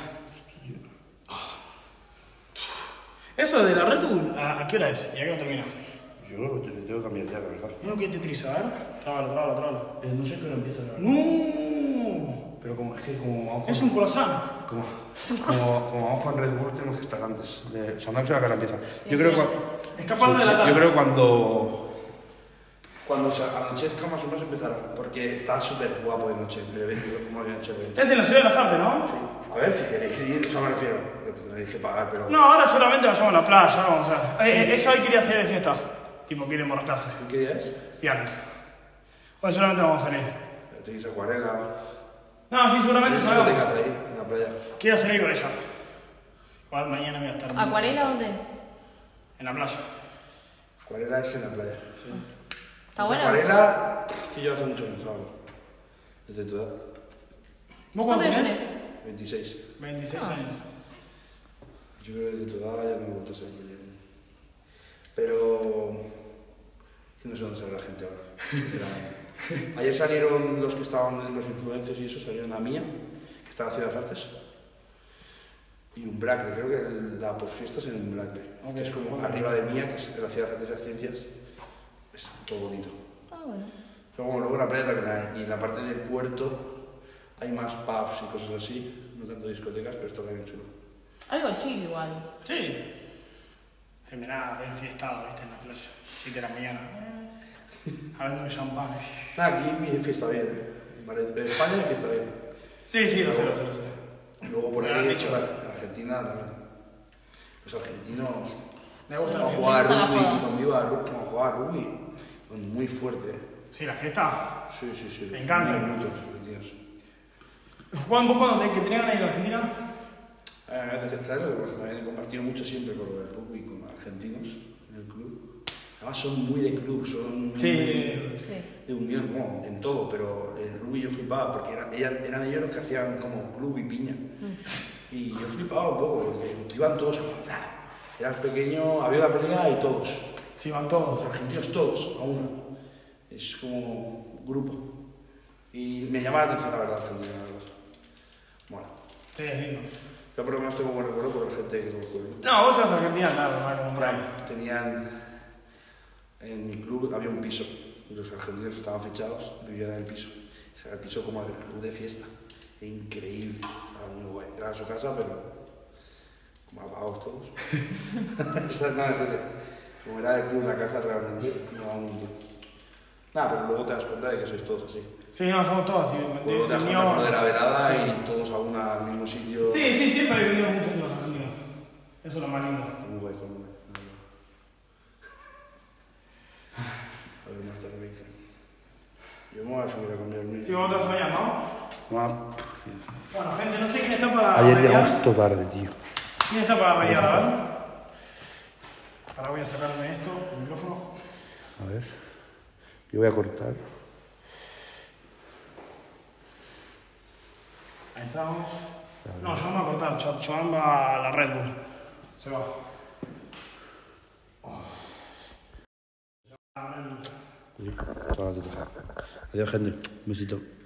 A: Eso de la Red Bull, ¿a, a qué hora es? ¿Y a qué hora termina?
C: Yo lo te- tengo que cambiar ya, la verdad.
A: Mira que te triza, a ver. Trábalo, trábalo, trábalo.
C: Eh, no sé qué hora empieza la verdad.
A: ¡No!
C: Pero como, es que como vamos
A: Es
C: con,
A: un croissant.
C: como, como, como vamos con Red Bull tenemos que estar antes. De, o sea, no sé a qué hora empieza. Yo creo que cua-
A: Escapar de la
C: yo
A: tarde.
C: creo que cuando cuando se anochezca más o menos empezará, porque está súper guapo de noche, el evento, como había hecho el evento.
A: Es en la ciudad de las Artes, ¿no?
C: Sí. A ver, si queréis ir, o sea, me refiero, que tendréis que pagar, pero...
A: No, ahora solamente vayamos a la playa, vamos a ver. Eh, ella hoy quería salir de fiesta. Tipo, quiere emborracharse.
C: ¿Qué día es?
A: Viernes. Hoy solamente vamos a salir.
C: Tenéis acuarela...
A: No, sí, seguramente
C: ¿Tenéis
A: salgamos.
C: discotecas ahí, en la playa?
A: Quiero salir con ella. Igual mañana voy a estar.
B: ¿Acuarela dónde es?
A: En la playa.
C: Acuarela es en la playa.
B: ¿Está bueno?
C: Acuarela, que yo hace muchos años hago. Desde tu edad.
A: ¿Vos
B: ¿Cuántos
A: cuánto
B: años
A: tenés?
B: tenés?
C: veintiséis.
A: veintiséis
B: Ah.
A: años.
C: Yo creo que de toda ya no he vuelto a salir con ella. Pero... que no sé dónde sale la gente ahora, sinceramente. Ayer salieron los que estaban, los influencers y eso, salieron a Mía, que está en la Ciudad de las Artes, y un Bracle, creo que el- la posfiesta es en un Bracle,
A: Ok,
C: que es como
A: bueno.
C: arriba de Mía, que es en la Ciudad de las Artes y las Ciencias, es todo bonito.
B: Ah, bueno.
C: Pero bueno, luego en la playa también hay, y en la parte del puerto hay más pubs y cosas así, no tanto discotecas, pero está también chulo.
B: Algo chill igual.
A: Sí. Terminaba bien fiestado, viste, en la playa. siete de la mañana. Hablando de champán.
C: Nada, aquí hay fiesta bien, ¿eh? En Valencia- en España hay fiesta bien.
A: Sí, sí, lo sé, lo sé, lo sé.
C: Y luego por
A: Me lo han
C: ahí,
A: dicho.
C: en Argentina también. Los argentinos...
A: Me gusta la
C: Como
A: fiesta.
C: jugar
B: Gusta la
C: rugby,
B: joda.
C: cuando iba a rugby, como jugaba a rugby, son muy fuerte. ¿eh?
A: Sí, la fiesta.
C: Sí, sí, sí.
A: Me
C: son
A: encanta.
C: muy brutos los argentinos.
A: Juan, vos cuando te, que tenían ahí en Argentina.
C: Eh, ¿Sabes lo que pasa? También he compartido mucho siempre con lo del rugby, con argentinos en el club. Además son muy de club, son muy
A: Sí.
B: Sí.
C: de unión, bueno, en todo, pero en el rugby yo flipaba porque era- ella- eran ellos los que hacían como club y piña. Y yo flipaba un poco porque iban todos a ¡ah! Eras pequeño, había una pelea y todos.
A: Sí, van todos.
C: Los argentinos todos, a una. Es como grupo. Y me llama la atención la verdad, Argentina, la verdad. Mola.
A: Sí, es lindo.
C: Yo por lo menos tengo buen recuerdo por la gente que conozco.
A: No, vos vas a Argentina, claro, va como por ahí.
C: Tenían... En mi club había un piso y los argentinos estaban fichados, vivían en el piso. O sea, el piso como el club de fiesta. Increíble, o sea, muy guay. Era su casa, pero como apagados todos. O sea, no, en serio. Como era el club, la casa realmente, no va mucho. Nada, pero luego te das cuenta de que sois todos así.
A: Sí, no, somos todos así.
C: Luego te das
A: de
C: cuenta por lo de la velada
A: Sí.
C: y todos a una al mismo sitio.
A: Sí, sí, siempre he vivido mucho entre los argentinos. Eso es lo más lindo.
C: Está muy guay, está muy guay. A ver, Marta, ¿qué me dicen? Yo me voy a subir a cambiar el mío.
A: Sí, vos te vas a bañar, ¿no?
C: Ah,
A: Bueno, gente, no sé quién está para
C: ayer
A: rayar.
C: llegamos todo tarde, tío.
A: ¿Quién está para rayar? A ver. Ahora voy a sacarme esto, el micrófono.
C: A ver. Yo voy a cortar.
A: Ahí estamos. No, yo no me voy a cortar, Cho- Joan va a la Red Bull. Se va.
C: Uy, toda la teta. Adiós, gente. Un besito.